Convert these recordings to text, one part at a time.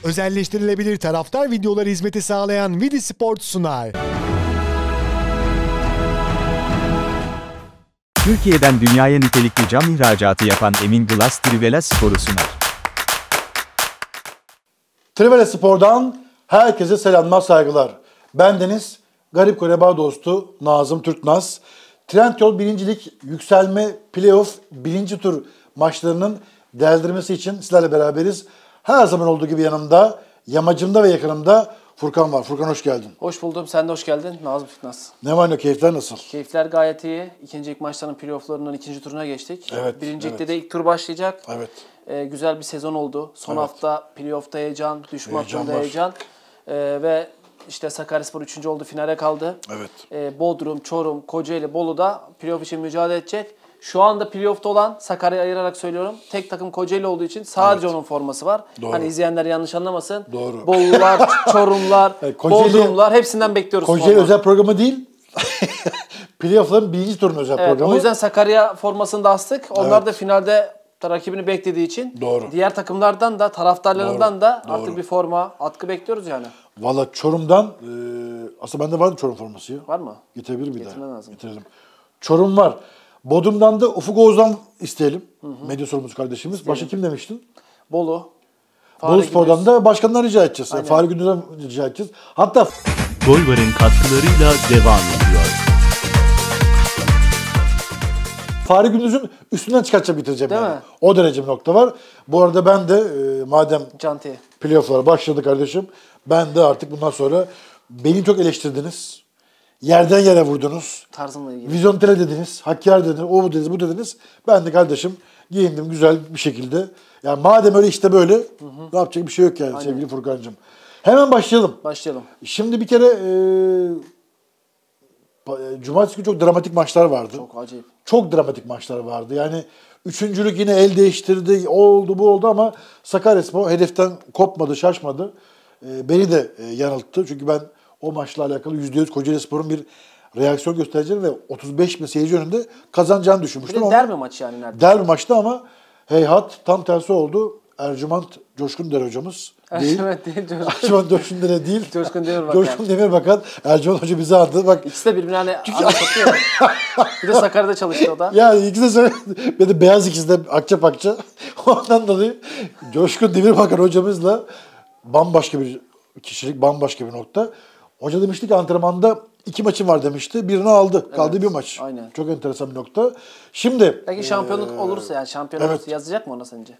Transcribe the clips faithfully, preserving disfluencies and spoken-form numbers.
Özelleştirilebilir taraftar videoları hizmeti sağlayan Vidi Sport sunar. Türkiye'den dünyaya nitelikli cam ihracatı yapan Emin Glass Trivela Spor'u sunar. Trivela Spor'dan herkese selamlar, saygılar. Bendeniz Garip Koreba dostu Nazım Türknaz. Trendyol birincilik yükselme playoff birinci tur maçlarının değerlendirmesi için sizlerle beraberiz. Her zaman olduğu gibi yanımda, yamacımda ve yakınımda Furkan var. Furkan hoş geldin. Hoş buldum. Sen de hoş geldin. Nazım Türknaz. Ne var ne, keyifler nasıl? Keyifler gayet iyi. İkinci ilk maçların playofflarının ikinci turuna geçtik. Evet. Birincilikte evet. de ilk tur başlayacak. Evet. Ee, güzel bir sezon oldu. Son Evet. hafta playoff'ta heyecan, düşme Heyecan hattında var. heyecan. Ee, ve işte Sakaryaspor üçüncü oldu, finale kaldı. Evet. Ee, Bodrum, Çorum, Kocaeli, Bolu'da playoff için mücadele edecek. Şu anda playoff'ta olan, Sakarya'yı ayırarak söylüyorum, tek takım Kocaeli olduğu için sadece evet. onun forması var. Doğru. Hani izleyenler yanlış anlamasın. Doğru. Bolular, Çorumlar, Evet, Kocaeli, Bodrumlar hepsinden bekliyoruz. Kocaeli forma. özel programı değil. Playoff'ların birinci turun özel Evet, programı. o yüzden Sakarya formasını da astık. Onlar Evet. da finalde rakibini beklediği için Doğru. diğer takımlardan da, taraftarlarından Doğru. da Doğru. artık bir forma, atkı bekliyoruz yani. Valla Çorum'dan, e, aslında bende vardı Çorum forması ya. Var mı? Getirebilir bir Getirmen daha. lazım. Getirelim. Çorum var. Bodrum'dan da Ufuk Oğuz'dan isteyelim. Hı hı. Medya sorumlusu kardeşimiz. İsteyelim. Başka kim demiştin? Bolu. Bolu Spor'dan da başkandan rica edeceğiz. Aynen. Fahri Gündüz'den rica edeceğiz. Hatta Golvar'ın katkılarıyla devam ediyor. Fahri Gündüz'ün üstünden çıkartacağım, bitireceğim Değil yani. mi? O derece bir nokta var. Bu arada ben de e, madem Canti. playoff'lar başladı kardeşim, ben de artık bundan sonra beni çok eleştirdiniz. Yerden yere vurdunuz. Tarzımla ilgili. Vizontele dediniz, Hakkari dediniz, o bu dediniz, bu dediniz. Ben de kardeşim giyindim güzel bir şekilde. Yani madem öyle işte böyle, hı hı. ne yapacak bir şey yok yani. Aynen. Sevgili Furkan'cığım. Hemen başlayalım. Başlayalım. Şimdi bir kere e, Cumartesi günü çok dramatik maçlar vardı. Çok acayip. Çok dramatik maçlar vardı. Yani üçüncülük yine el değiştirdi, o oldu bu oldu ama Sakaryaspor hedeften kopmadı, şaşmadı. E, beni de e, yanılttı. Çünkü ben o maçla alakalı yüzde yüz Kocaelispor'un bir reaksiyon göstereceğini ve otuz beş bin seyirci önünde kazanacağını düşünmüştüm. Bir de derbi maçı yani neredeyse. Derbi maçtı ama heyhat tam tersi oldu. Ercüment Coşkun Dere hocamız değil. Evet değil. Ercüment Coşkun Dere değil. Coşkun Demirbakan. Coşkun Demirbakan. Ercüment Hoca bize andı. Bak, İkisi de birbirine hani anlatıyor. Bir de Sakarya'da çalıştı o da. yani ikisi de söyle. Bir de beyaz ikisi de akça pakça. Ondan dolayı Coşkun Demirbakan hocamızla bambaşka bir kişilik, bambaşka bir nokta. Hoca demişti ki antrenmanda iki maçım var demişti. Birini aldı. Kaldı evet, bir maç. Aynen. Çok enteresan bir nokta. Şimdi. Peki şampiyonluk ee, olursa yani şampiyon evet. olursa yazacak mı ona sence?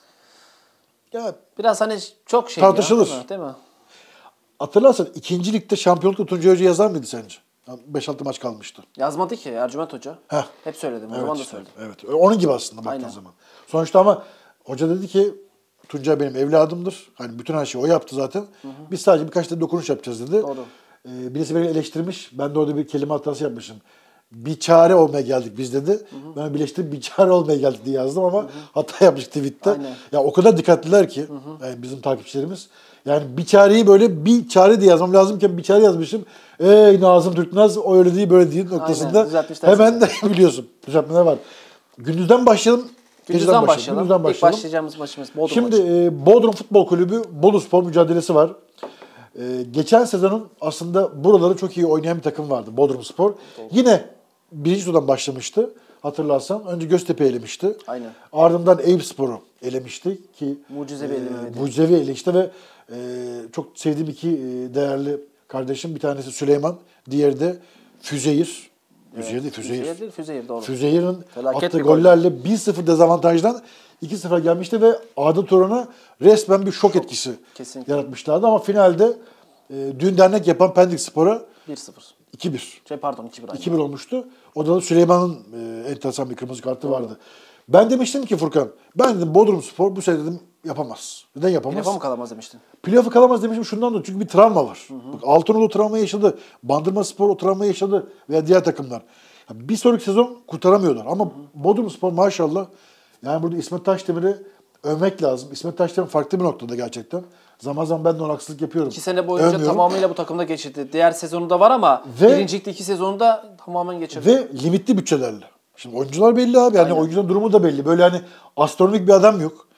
Ya, biraz hani çok şey tartışılır. Ya, değil mi? Değil mi? Hatırlarsan ikinci ligde şampiyonlukta Tuncay Hoca yazar mıydı sence? beş altı maç kalmıştı. Yazmadı ki Ercüment Hoca. Heh. Hep söyledim. O evet, zaman da işte, söyledim. Evet. Onun gibi aslında baktığın Aynen. zaman. Sonuçta ama hoca dedi ki Tuncay benim evladımdır. Hani bütün her şeyi o yaptı zaten. Hı hı. Biz sadece birkaç tane dokunuş yapacağız dedi. Doğru. Ee, birisi beni eleştirmiş. Ben de orada bir kelime hatası yapmışım. Bir çare olmaya geldik biz dedi. Hı hı. Ben birleştirip bir çare olmaya geldik diye yazdım ama hı hı. hata yapmış tweette. Aynen. Ya o kadar dikkatliler ki hı hı. Yani bizim takipçilerimiz. Yani bir çareyi böyle bir çare diye yazmam lazımken bir çare yazmışım. Ey Nazım Türknaz o öyle değil böyle değil noktasında. Hemen de biliyorsun. Düzeltmeler var. Gündüzden başlayalım. Gündüzden başlayalım. Gündüzden başlayalım. İlk başlayacağımız maçımız Bodrum Şimdi maçı. e, Bodrum Futbol Kulübü Bolu Spor mücadelesi var. E, geçen sezonun aslında buraları çok iyi oynayan bir takım vardı Bodrum Spor. Doğru. Yine birinci turdan başlamıştı. Hatırlarsan önce Göztepe elemişti. Aynen. Ardından Eyüpspor'u elemişti ki mucizevi e, elemeydi. Mucizevi eleşti ve e, çok sevdiğim iki e, değerli kardeşim, bir tanesi Süleyman, diğeri de Füzeyir. Füzeyir değil, Füzeyir. Füzeyir değil, Füzeyir doğru. Füzeyir'in Felaket attığı gollerle bir sıfır dezavantajdan iki sıfıra gelmişti ve Arda Turan'a resmen bir şok etkisi Kesinlikle. yaratmışlardı. Ama finalde e, düğün dernek yapan Pendik Spor'a bir sıfır. iki bir. Şey pardon iki bir. iki bir olmuştu. O da Süleyman'ın e, enteresan bir kırmızı kartı Doğru. vardı. Ben demiştim ki Furkan, ben dedim Bodrum Spor bu sene dedim yapamaz. Neden yapamaz? Playoff'a mı kalamaz demiştin? Playoff'a kalamaz demiştim şundan dolayı. Çünkü bir travma var. Hı hı. Bak, Altınordu travma yaşadı. Bandırma Spor o travma yaşadı. Veya diğer takımlar. Bir sonraki sezon kurtaramıyorlar. Ama hı hı. Bodrum Spor maşallah, yani burada İsmet Taşdemir'i övmek lazım. İsmet Taşdemir farklı bir noktada gerçekten. Zaman zaman ben de ona haksızlık yapıyorum. İki sene boyunca Övmüyorum. tamamıyla bu takımda geçirdi. Diğer sezonu da var ama ve, birincilikte iki sezonu da tamamen geçirdi. Ve limitli bütçelerle. Şimdi oyuncular belli abi. Yani oyuncuların durumu da belli. Böyle hani astronomik bir adam yok.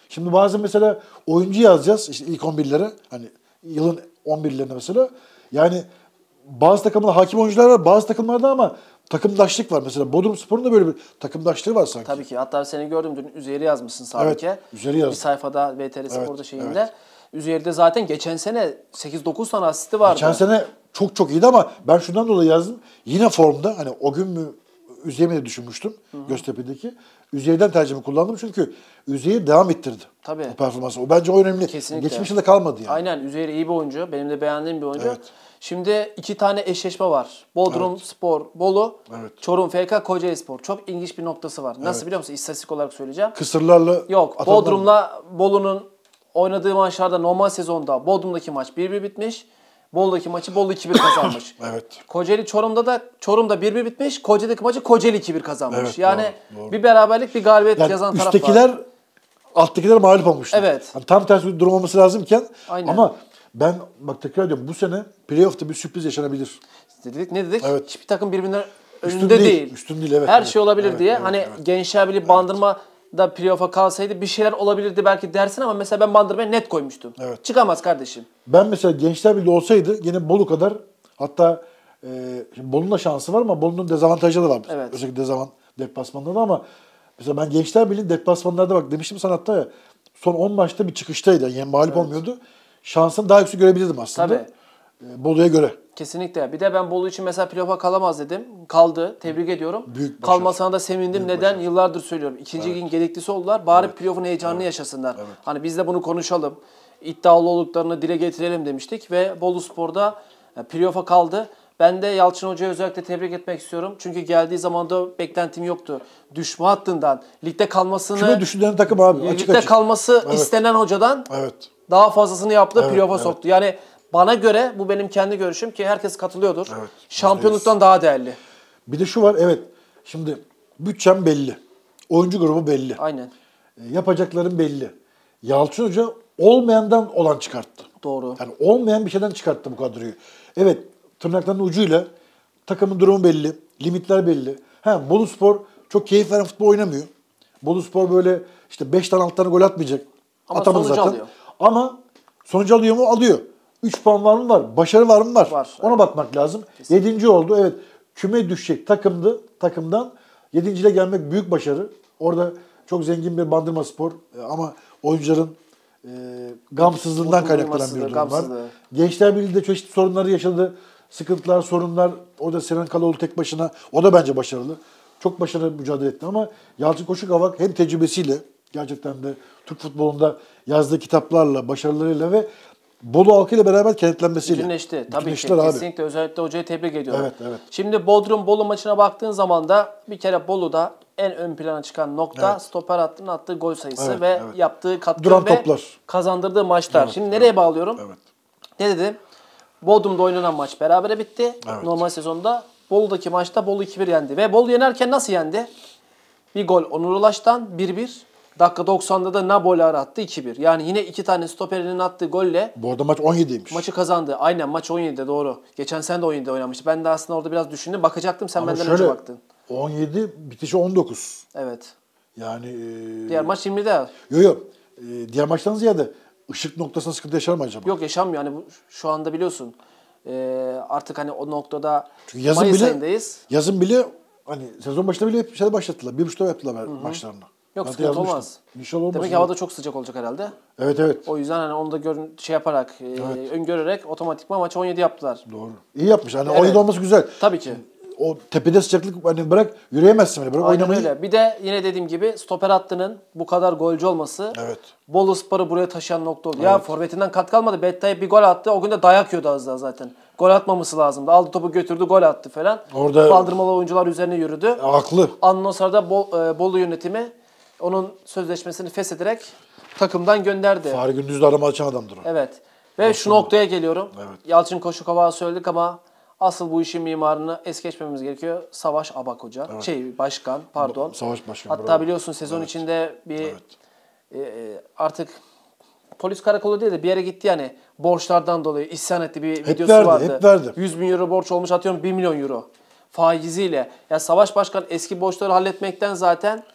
Şimdi bazen mesela oyuncu yazacağız işte ilk on birlere. Hani yılın on birlerine mesela. Yani bazı takımlarda hakim oyuncular var, bazı takımlarda ama takımdaşlık var. Mesela Bodrumspor'un da böyle bir takımdaşlığı var sanki. Tabii ki. Hatta seni gördüm dün Üzeyir'i yazmışsın Sabike. Evet, Üzeyir'i yazdım. Bir sayfada V T R Spor'da Evet, şeyinde. evet. Üzeyir'de zaten geçen sene sekiz dokuz tane asisti vardı. Geçen sene çok çok iyiydi ama ben şundan dolayı yazdım. Yine formda hani o gün mü Üzeyir'i de düşünmüştüm Hı-hı. Göztepe'deki. Üzeyir'den tercihimi kullandım çünkü Üzeyir devam ettirdi. Tabii. O performansı. O bence o önemli. Kesinlikle. Geçmişte kalmadı yani. Aynen. Üzeyir iyi bir oyuncu. Benim de beğendiğim bir oyuncu. Evet. Şimdi iki tane eşleşme var. Bodrum Evet. Spor, Bolu, Evet. Çorum F K, Kocaeli Spor. Çok ilginç bir noktası var. Nasıl Evet. biliyor musun? İstatistik olarak söyleyeceğim. Kısırlarla Yok. atanlar Bodrum'la Bolu'nun oynadığı maçlarda normal sezonda Bodrum'daki maç bir bir bitmiş. Bolu'daki maçı Bolu iki bir kazanmış. Evet. Kocaeli Çorum'da da Çorum'da bir bir bitmiş. Kocaeli'deki maçı Kocaeli iki bir kazanmış. Evet, yani doğru, doğru. bir beraberlik bir galibiyet Yani yazan taraf var. üsttekiler alttakiler mağlup olmuşlar. Evet. Yani tam tersi bir durum olması lazımken Aynen. ama ben bak tekrar ediyorum bu sene playoff'ta bir sürpriz yaşanabilir. Dedik, ne dedik? Evet. Hiçbir takım birbirinden Üstün önünde değil, değil. üstün değil, evet, Her evet. şey olabilir Evet, diye. evet, hani evet. Gençler Birliği Bandırma da playoff'a kalsaydı bir şeyler olabilirdi belki dersin ama mesela ben Bandırma'ya net koymuştum. Evet. Çıkamaz kardeşim. Ben mesela Gençler Birliği olsaydı yine Bolu kadar hatta e, şimdi Bolu'nun da şansı var ama Bolu'nun dezavantajları da var. Evet. Özellikle dezavant deplasmanlarda da ama mesela ben Gençler Birliği deplasmanlarda bak demiştim sana hatta ya son on maçta bir çıkıştaydı. Yani mağlup evet. olmuyordu. Şansını daha yüksek görebilirdim aslında. Tabii. E, Bolu'ya göre. Kesinlikle. Bir de ben Bolu için mesela playoff'a kalamaz dedim. Kaldı. Tebrik ediyorum. Büyük başarı. Kalmasına da sevindim. Büyük Neden? başarı. Yıllardır söylüyorum. İkinci Evet. ligin gediklisi oldular. Bari Evet. playoff'un heyecanını Evet. yaşasınlar. Evet. Hani biz de bunu konuşalım. İddialı olduklarını dile getirelim demiştik ve Bolu Spor'da playoff'a kaldı. Ben de Yalçın Hoca'yı özellikle tebrik etmek istiyorum. Çünkü geldiği zaman da beklentim yoktu. Düşme hattından ligde kalmasını... Küme düşünen takım abi. Açık ligde açık. kalması Evet. istenen hocadan Evet. daha fazlasını yaptı, Evet, playoff'a evet. soktu. Yani bana göre, bu benim kendi görüşüm ki herkes katılıyordur. Evet, Şampiyonluktan daha değerli. Bir de şu var evet. Şimdi bütçem belli. Oyuncu grubu belli. Aynen. E, yapacakların belli. Yalçın Hoca olmayandan olan çıkarttı. Doğru. Yani olmayan bir şeyden çıkarttı bu kadroyu. Evet, tırnaklarının ucuyla takımın durumu belli, limitler belli. Ha, Boluspor çok keyif veren futbol oynamıyor. Boluspor böyle işte beş tane altı tane gol atmayacak. Ama Atamadı sonucu zaten. alıyor. Ama sonucu alıyor mu? Alıyor. üç puan var mı? Var. Başarı var mı? Var. Var. Ona bakmak lazım. yedinci oldu. Evet. Küme düşecek takımdı. Takımdan yedinciyle gelmek büyük başarı. Orada çok zengin bir Bandırmaspor ama oyuncuların e, gamsızlığından Mutlu kaynaklanan bir olmasıdır, durum var. gamsızlığı. Gençler Birliği de çeşitli sorunları yaşadı. Sıkıntılar, sorunlar. Orada Sinan Kalaoğlu tek başına. O da bence başarılı. Çok başarılı mücadele etti ama Yalçın Koşukavak hem tecrübesiyle gerçekten de Türk futbolunda yazdığı kitaplarla, başarılarıyla ve Bolu halkıyla beraber kenetlenmesiyle. Bütünleşti. Tabii ki. Bütünleştiler abi. Kesinlikle. Özellikle hocayı tebrik ediyorum. Evet, evet. Şimdi Bodrum-Bolu maçına baktığın zaman da bir kere Bolu'da en ön plana çıkan nokta Evet. stoper hattının attığı gol sayısı Evet, ve evet. yaptığı katkı Duran ve toplar. kazandırdığı maçlar. Evet, Şimdi evet. nereye bağlıyorum? Evet. Ne dedim? Bodrum'da oynanan maç berabere bitti. Evet. Normal sezonda. Bolu'daki maçta Bolu iki bir yendi. Ve Bolu yenerken nasıl yendi? Bir gol Onur Ulaş'tan bir bir. Dakika doksanda da Naboli attı iki bir. Yani yine iki tane stoperinin attığı golle Bu arada maç on yediymiş. maçı kazandı. Aynen maç on yedide doğru. Geçen sene de on yedide oynamıştı. Ben de aslında orada biraz düşündüm. Bakacaktım sen Ama benden şöyle, önce baktın. on yedi bitişi on dokuz. Evet. Yani e, Diğer maç yirmide. Yok yok. E, diğer maçtan ziyade ışık noktasında sıkıntı yaşar mı acaba? Yok yaşanmıyor. Yani bu, şu anda biliyorsun. Ee, artık hani o noktada Çünkü yazın Mayıs bile ayındayız. yazın bile hani sezon başında bile hep şeyde başlattılar. Bir buçukta yaptılar maçlarını. Yok Ben de sıkıntı yazmıştım. olmaz. İnşallah olmaz. Demek ki havada çok sıcak olacak herhalde. Evet evet. O yüzden hani onu da görün, şey yaparak, e, öngörerek otomatikman maçı on yedi yaptılar. Doğru. İyi yapmış. Hani Evet. on yedi olması güzel. Tabii ki. O tepede sıcaklık hani bırak yürüyemezsin bile. Bırak Aynen oynamayı. öyle. Bir de yine dediğim gibi stoper hattının bu kadar golcü olması Evet. Boluspor'u buraya taşıyan nokta oldu. Ya forvetinden kat kalmadı. Betta'ya bir gol attı. O gün de dayak yiyordu az daha zaten. Gol atmaması lazımdı. Aldı topu götürdü gol attı falan. Orada- Bandırmalı oyuncular üzerine yürüdü. Haklı. Ondan sonra da Bol, e, Bolu yönetimi onun sözleşmesini feshederek takımdan gönderdi. Fahri Gündüz'de arama açan adamdır o. Evet. Ve şu noktaya geliyorum. Evet. Yalçın Koşukova'ya söyledik ama asıl bu işin mimarını es geçmememiz gerekiyor. Savaş Abak Hoca. Şey başkan pardon. Savaş Başkan. Hatta bravo. biliyorsun sezon Evet. içinde bir Evet. e, e, artık polis karakolu değil de bir yere gitti yani borçlardan dolayı isyan etti bir videosu verdi, vardı. hep verdi. yüz bin euro borç olmuş atıyorum bir milyon euro faiziyle. Ya Savaş Başkan eski borçları halletmekten zaten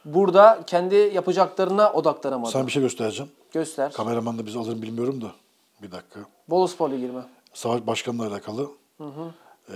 burada kendi yapacaklarına odaklanamadı. Sana bir şey göstereceğim. Göster. Kameraman da bizi alır mı bilmiyorum da. Bir dakika. Boluspor Ligi mi? Savaş Başkan'la alakalı. Hı hı. Ee,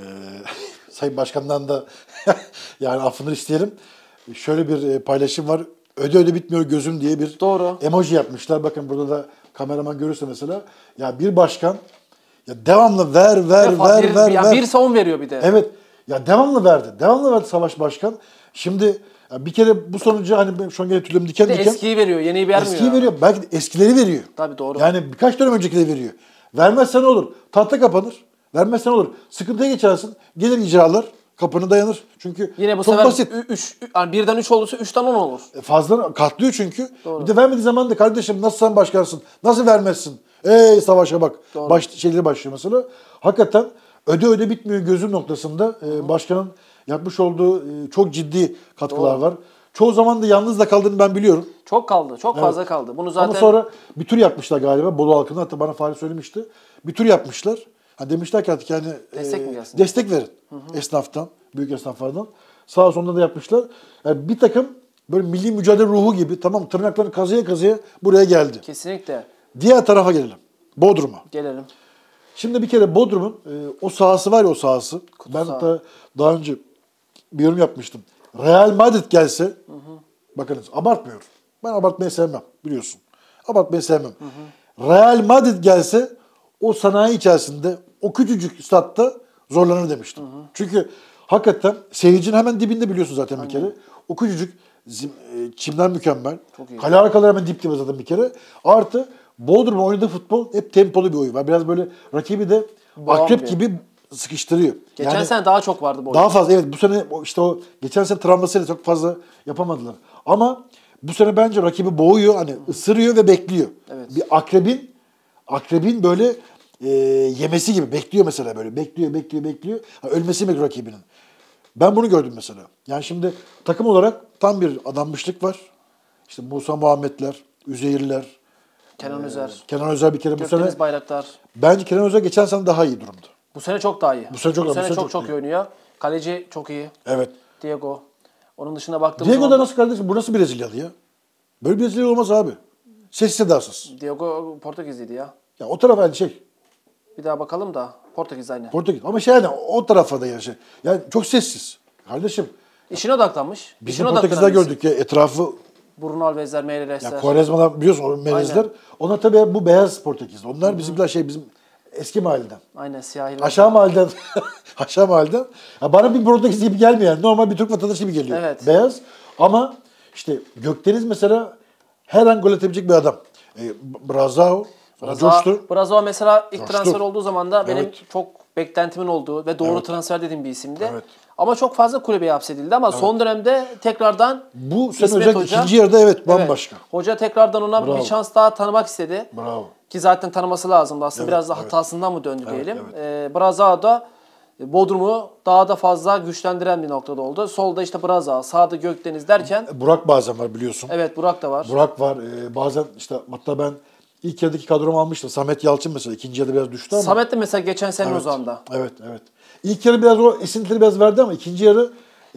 Sayın Başkan'dan da yani affını isteyelim. Şöyle bir paylaşım var. Öde öde bitmiyor gözüm diye bir Doğru. emoji yapmışlar. Bakın burada da kameraman görürse mesela. Ya bir başkan ya devamlı ver ver Defa ver bir, ver ya ver. birse on veriyor bir de. Evet. Ya devamlı verdi. Devamlı verdi Savaş Başkan. Şimdi ya bir kere bu sonucu hani ben şu an gene tüylerim diken Bir de diken. eskiyi veriyor, yeniyi vermiyor. Eskiyi veriyor. Belki de eskileri veriyor. Tabii doğru. Yani birkaç dönem öncekileri veriyor. Vermezsen ne olur? Tahta kapanır. Vermezsen olur? Sıkıntıya geçersin. Gelir icralar. Kapını dayanır. Çünkü Yine bu çok sefer basit. üç, yani birden üç olursa üçten on olur. Fazla katlıyor çünkü. Doğru. Bir de vermediği zaman da kardeşim nasıl sen başkarsın? Nasıl vermezsin? Ey savaşa bak. Doğru. Baş, şeyleri başlıyor mesela. Hakikaten öde öde bitmiyor gözüm noktasında. E, başkanın yapmış olduğu e, çok ciddi katkılar Doğru. var. Çoğu zaman da yalnız da kaldığını ben biliyorum. Çok kaldı. Çok Evet. fazla kaldı. Bunu zaten Ama sonra bir tur yapmışlar galiba Bolu halkına. Hatta bana Fahri söylemişti. Bir tur yapmışlar. Ha demişler ki artık yani Destek mi gelsin? destek verin. Hı hı. Esnaftan, büyük esnaflardan. Sağ sonunda da yapmışlar. Yani bir takım böyle milli mücadele ruhu gibi tamam tırnaklarını kazıya kazıya buraya geldi. kesinlikle Diğer tarafa gelelim. Bodrum'a. gelelim. Şimdi bir kere Bodrum'un e, o sahası var ya o sahası. ben saha. hatta daha önce bir yorum yapmıştım. Real Madrid gelse, hı hı. bakınız abartmıyorum. Ben abartmayı sevmem biliyorsun. Abartmayı sevmem. Hı hı. Real Madrid gelse o sanayi içerisinde o küçücük statta zorlanır demiştim. Hı hı. Çünkü hakikaten seyircinin hemen dibinde biliyorsun zaten bir kere. O küçücük zim, e, çimler mükemmel. Kale arkaları hemen dip dibe zaten bir kere. Artı Bodrum'un oynadığı futbol hep tempolu bir oyun var. Biraz böyle rakibi de Boğan akrep bir. gibi sıkıştırıyor. Geçen Yani sene daha çok vardı bu oyun. daha fazla evet bu sene o- işte o geçen sene travmasıyla çok fazla yapamadılar. Ama bu sene bence rakibi boğuyor hani ısırıyor ve bekliyor. Evet. Bir akrebin akrebin böyle e, yemesi gibi bekliyor mesela böyle bekliyor bekliyor bekliyor. Ha, ölmesi mi rakibinin? Ben bunu gördüm mesela. Yani şimdi takım olarak tam bir adanmışlık var. İşte Musa Muhammedler, Üzeyirler, Kenan Özer, Kenan Özer bir kere bu Gökdeniz sene Bayraktar. bence Kenan Özer geçen sene daha iyi durumda. Bu sene çok daha iyi. Bu sene çok- bu bu sene sene çok çok çok iyi. iyi oynuyor. Kaleci çok iyi. Evet. Diego. Onun dışında baktığımız Diego da zaman nasıl kardeşim? Bu nasıl Brezilyalı ya? Böyle Brezilyalı olmaz abi. Sessiz sedasız. Diego Portekizliydi ya. Ya o taraf hani şey. Bir daha bakalım da Portekiz aynı. Portekiz. Ama şey yani o tarafa da yani şey. Yani çok sessiz. Kardeşim İşine odaklanmış. bizim İşine Portekizler odaklanan birisi. gördük ya etrafı. Bruno Alves'ler, Ya Meireles. Quaresma'dan biliyorsun o melezler. Aynen. Onlar tabii bu beyaz Portekiz. Onlar bizimkiler şey bizim eski mahalleden. Aynen siyahi. Aşağı mahalleden. Aşağı mahalleden. Ya bana bir Portekiz gibi gelmiyor yani. Normal bir Türk vatandaşı gibi geliyor. Evet. Beyaz. Ama işte Gökdeniz mesela her an gol atabilecek bir adam. E, Brazao. Coştu. Brazova mesela ilk Coştu. transfer olduğu zaman da benim Evet. çok beklentimin olduğu ve doğru Evet. transfer dediğim bir isimdi. Evet. Ama çok fazla kulübeye hapsedildi ama son dönemde tekrardan Bu sene İsmet özellikle Hoca- ikinci yarıda evet bambaşka. Evet, hoca tekrardan ona Bravo. bir şans daha tanımak istedi. Bravo. Ki zaten tanıması lazımdı. Aslında Evet, biraz da evet. hatasından mı döndü Evet, diyelim. evet. Ee, Brazao da Bodrum'u daha da fazla güçlendiren bir noktada oldu. Solda işte Brazao, sağda Gökdeniz derken Burak bazen var biliyorsun. evet Burak da var. Burak var. Ee, bazen işte hatta ben ilk yarıdaki kadromu almıştım. Samet Yalçın mesela ikinci yarıda biraz düştü ama. Samet de mesela geçen sene evet, Ozan'da. Evet, evet. İlk yarı biraz o esintileri biraz verdi ama ikinci yarı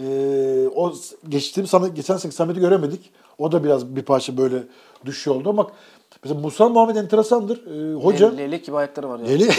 e, o geçtiğim Samet, geçen sene Samet'i göremedik. O da biraz bir parça böyle düşüyor oldu ama mesela Musa Muhammed enteresandır. Ee, hoca Leylek gibi ayakları var ya. Leyli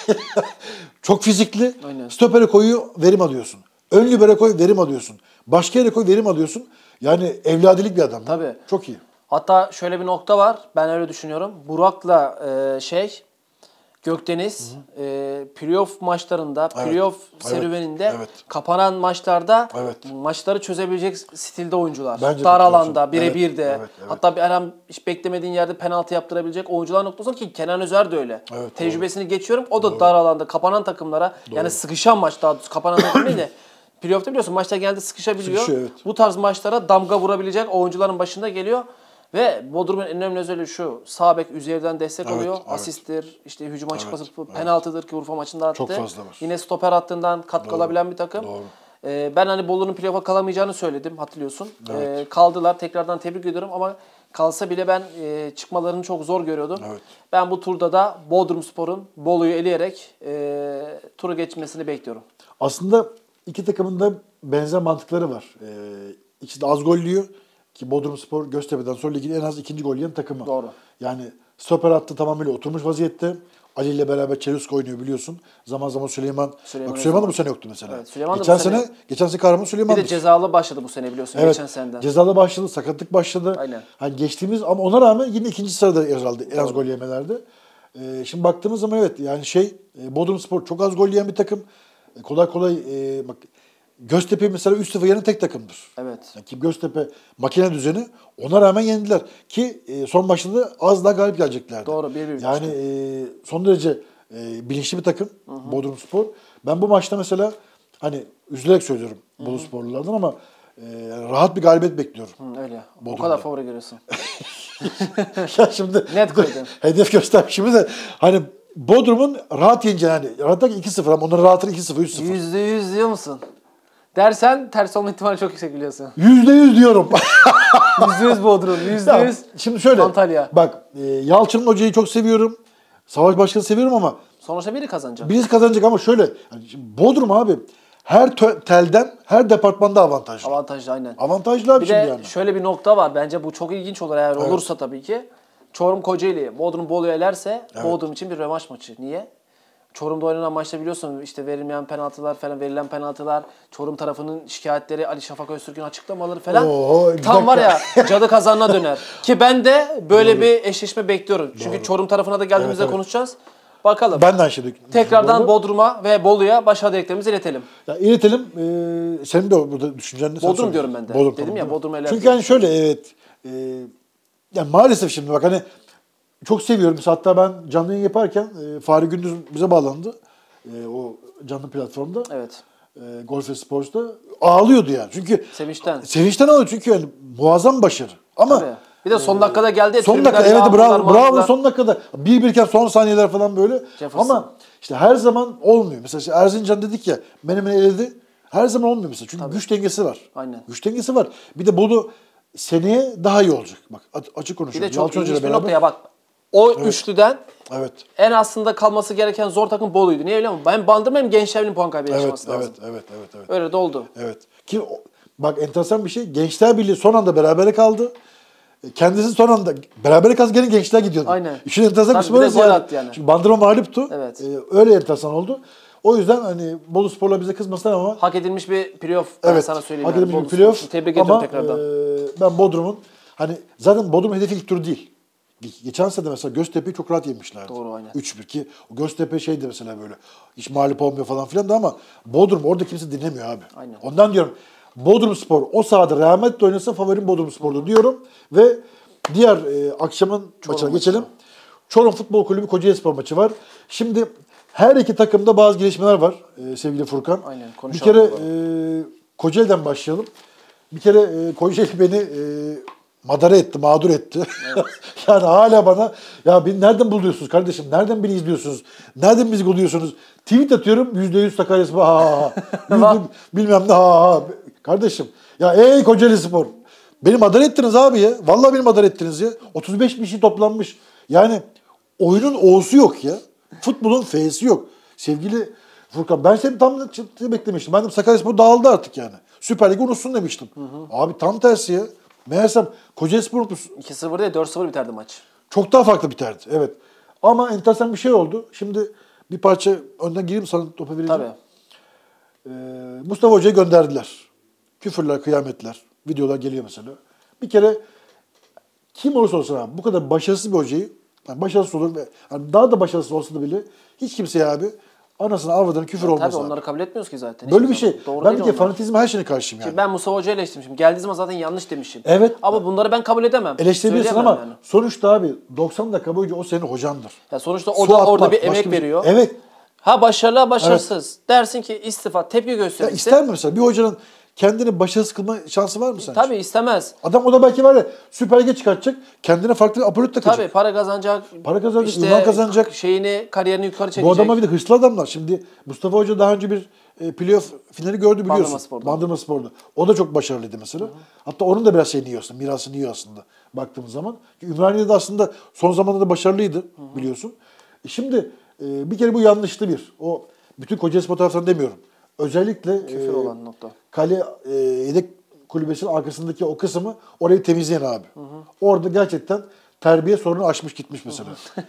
çok fizikli. Aynen. Stopere koyuyor, verim alıyorsun. Ön libere koy, verim alıyorsun. Başka yere koy, verim alıyorsun. Yani evladilik bir adam. Tabii. Çok iyi. Hatta şöyle bir nokta var. Ben öyle düşünüyorum. Burak'la e, şey Gökdeniz e, playoff maçlarında, Evet, playoff evet, serüveninde evet. kapanan maçlarda Evet. maçları çözebilecek stilde oyuncular. Bence de Dar çok alanda, güzel. birebir de. Evet, evet, evet. Hatta bir an hiç beklemediğin yerde penaltı yaptırabilecek oyuncular noktasında ki Kenan Özer de öyle. Evet, Tecrübesini geçiyorum. O da dar alanda kapanan takımlara yani sıkışan maç daha doğrusu kapanan takım değil de playoff'ta biliyorsun maçta geldi sıkışabiliyor. Sıkışıyor, evet. Bu tarz maçlara damga vurabilecek oyuncuların başında geliyor. Ve Bodrum'un en önemli özelliği şu. Sağ bek üzerinden destek Evet, oluyor. evet. Asisttir, işte hücuma çıkması, evet. penaltıdır ki Urfa maçında attı. Çok fazla var. Yine stoper hattından katkı Doğru, alabilen bir takım. doğru. Ee, ben hani Bolu'nun playoff'a kalamayacağını söyledim hatırlıyorsun. Evet. Ee, kaldılar. Tekrardan tebrik ediyorum ama kalsa bile ben e, çıkmalarını çok zor görüyordum. Evet. Ben bu turda da Bodrumspor'un Bolu'yu eleyerek e, turu geçmesini bekliyorum. Aslında iki takımın da benzer mantıkları var. Ee, ikisi de az gol yiyor. Ki Bodrumspor Göztepe'den sonra ligin en az ikinci gol yiyen takımı. Doğru. Yani stoper hattı tamamıyla oturmuş vaziyette. Ali ile beraber Çeluska oynuyor biliyorsun. Zaman zaman Süleyman. Süleyman Bak Süleyman da zaman. bu sene yoktu mesela. Evet, Süleyman da geçen bu sene sene, geçen sene kahraman Bir Süleyman'dır. de cezalı başladı bu sene biliyorsun Evet, geçen seneden. cezalı başladı, sakatlık başladı. Aynen. Hani geçtiğimiz ama ona rağmen yine ikinci sırada yer aldı en az gol yemelerde. Ee, şimdi baktığımız zaman evet yani şey e, Bodrumspor çok az gol yiyen bir takım. E, kolay kolay e, bak Göztepe mesela üç sıfır yenen tek takımdır. Evet. Yani ki Göztepe makine düzeni ona rağmen yendiler. Ki e, son maçta da az daha galip geleceklerdi. Doğru, bir bir Yani e, son derece e, bilinçli bir takım Bodrumspor. Ben bu maçta mesela hani üzülerek söylüyorum Bodrumsporlulardan ama e, rahat bir galibiyet bekliyorum. Hı, öyle. O Bodrum'da. kadar favori görüyorsun. Ya şimdi Net koydun. hedef göstermişimi de hani Bodrum'un rahat yeneceğini yani rahat iki sıfır ama onların rahatını iki sıfır üç sıfır. Yüzde yüz diyor musun? Dersen ters olma ihtimali çok yüksek biliyorsun. Yüzde yüz diyorum. Yüzde yüz Bodrum, yüzde Ya, yüz şimdi şöyle Antalya. bak e, Yalçın'ın hocayı çok seviyorum. Savaş Başkanı seviyorum ama Sonuçta biri kazanacak. birisi kazanacak ama şöyle yani şimdi Bodrum abi her tö- telden her departmanda avantajlı. Avantajlı aynen. Avantajlı abi Bir şimdi de yani. şöyle bir nokta var. Bence bu çok ilginç olur eğer olursa tabii ki. Çorum Kocaeli, Bodrum Bolu'yu elerse Bodrum için bir rövanş maçı. Niye? Çorum'da oynanan maçta biliyorsun işte verilmeyen penaltılar falan, verilen penaltılar, Çorum tarafının şikayetleri, Ali Şafak Öztürk'ün açıklamaları falan. Oo, bir tam var ya dakika. cadı kazanına döner. Ki ben de böyle bir eşleşme bekliyorum. Çünkü Çorum tarafına da geldiğimizde Evet, evet. konuşacağız. Bakalım. Ben de aynı şeyi Tekrardan Doğru. Bodrum'a ve Bolu'ya başarı dileklerimizi iletelim. Ya iletelim. Ee, senin de burada düşüncen ne? Sen Bodrum söyle. diyorum ben de. Bodrum, Dedim tamam, ya, değil mi? Bodrum eler Çünkü diye hani şöyle evet. E, yani maalesef şimdi bak hani çok seviyorum. Mesela hatta ben canlı yayın yaparken e, Fahri Gündüz bize bağlandı. E, o canlı platformda. Evet. E, Golf ve Sports'ta ağlıyordu yani. Çünkü Sevinçten. sevinçten ağlıyor çünkü yani muazzam başarı. Ama Tabii. Bir de son dakikada geldi. son tribünler dakika evet yağmurlar, bravo bravo mağmurlar. son dakikada bir birken son saniyeler falan böyle. Jefferson. Ama işte her zaman olmuyor. Mesela işte Erzincan dedik ya Menemen eledi. Her zaman olmuyor mesela. Çünkü güç dengesi var. Aynen. Güç dengesi var. Bir de bunu seneye daha iyi olacak. Bak açık Bir konuşuyorum. de çok Yalçın ilginç Hoca'yla bir beraber. noktaya bak. O üçlüden Evet. en aslında kalması gereken zor takım Bolu'ydu. Niye biliyor musun? Hem Bandırma hem Gençler'in puan kaybı Evet, yaşaması evet, lazım. evet, evet, evet. Öyle de oldu. Evet. Ki o- bak enteresan bir şey. Gençler Birliği son anda berabere kaldı. Kendisi son anda berabere kaldı gene Gençler gidiyordu. Aynen. İşin enteresan Tabii, kısmı bir de orası gol yani. attı yani. Çünkü Bandırma mağluptu. Evet. Ee, öyle enteresan oldu. O yüzden hani Bolu Spor'la bize kızmasın ama Hak edilmiş bir playoff ben evet. sana söyleyeyim. Hak yani. edilmiş bir Bolu playoff. Spor. Tebrik Ama ediyorum tekrardan. e, ben Bodrum'un hani zaten Bodrum hedefi ilk tur değil. Ge- Geçen sene mesela Göztepe'yi çok rahat yemişlerdi. Doğru, aynen. üç bir ki o Göztepe şeydi mesela böyle hiç mağlup olmuyor falan filan da ama Bodrum orada kimse dinlemiyor abi. Aynen. Ondan diyorum Bodrumspor o sahada rahmetle oynasa favorim Bodrumspor'du diyorum ve diğer e, akşamın maçına maçı. geçelim. Çorum Futbol Kulübü Kocaelispor maçı var. Şimdi her iki takımda bazı gelişmeler var e, sevgili Furkan. Aynen, Bir konuşalım kere bunları. e, Kocaeli'den başlayalım. Bir kere e, Kocaeli beni e, madara etti, mağdur etti. Evet. Yani hala bana ya beni nereden buluyorsunuz kardeşim? Nereden beni izliyorsunuz? Nereden bizi buluyorsunuz? Tweet atıyorum yüzde yüz Sakaryaspor ha ha ha. Yüzde bilmem ne ha ha. Kardeşim ya ey Kocaeli Spor. Beni madara ettiniz abi ya. Vallahi beni madara ettiniz ya. otuz beş bin kişi toplanmış. Yani oyunun O'su yok ya. Futbolun F'si yok. Sevgili Furkan ben seni tam çıktı beklemiştim. Ben de Sakaryaspor dağıldı artık yani. Süper Lig'i unutsun demiştim. Hı hı. Abi tam tersi ya. Meğersem Kocaelispor iki sıfır değil dört sıfır biterdi maç. çok daha farklı biterdi. Evet. Ama enteresan bir şey oldu. Şimdi bir parça önden gireyim sana topu vereceğim. Tabii. Ee, Mustafa Hoca'yı gönderdiler. Küfürler, kıyametler. Videolar geliyor mesela. Bir kere kim olursa olsun abi bu kadar başarısız bir hocayı yani başarısız olur ve yani daha da başarısız olsa da bile hiç kimseye abi anasını avradını küfür olmaz Tabii abi. onları kabul etmiyoruz ki zaten. Böyle Hiçbir bir şey. zaman. Doğru Ben değil bir kere onlar. fanatizme her şeyine karşıyım yani. Şimdi ben Mustafa Hoca'yı eleştirmişim. Geldiği zaman zaten yanlış demişim. Evet. Ama bunları ben kabul edemem. Eleştirebilirsin Söyleyemem ama yani. sonuçta abi doksan dakika boyunca o senin hocandır. Ya sonuçta Su o da atmak, orada bir başka emek şey- veriyor. Evet. Ha başarılı başarısız. Dersin ki istifa, tepki Ya gösterirsin. ister mi mesela bir hocanın kendini başarısız kılma şansı var mı sence? Tabii istemez. Adam o da belki var ya Süper Lig'e çıkartacak. Kendine farklı bir apolojet takacak. Tabii para kazanacak. Para kazanacak, işte ünvan kazanacak. Şeyini, kariyerini yukarı çekecek. Bu adama bir de hırslı adamlar. Şimdi Mustafa Hoca daha önce bir e, playoff finali gördü biliyorsun. Bandırmaspor'da. Bandırmaspor'da. O da çok başarılıydı mesela. Hı hı. Hatta onun da biraz şeyini yiyor aslında. Mirasını yiyor aslında baktığımız zaman. Ümraniye'de aslında son zamanlarda başarılıydı hı hı. biliyorsun. E şimdi e, bir kere bu yanlıştı bir. O bütün Kocaelispor taraftarını demiyorum. Özellikle Küfür e, olan nokta. kale e, yedek kulübesinin arkasındaki o kısmı orayı temizleyen abi. Hı hı. Orada gerçekten terbiye sorunu aşmış gitmiş mesela.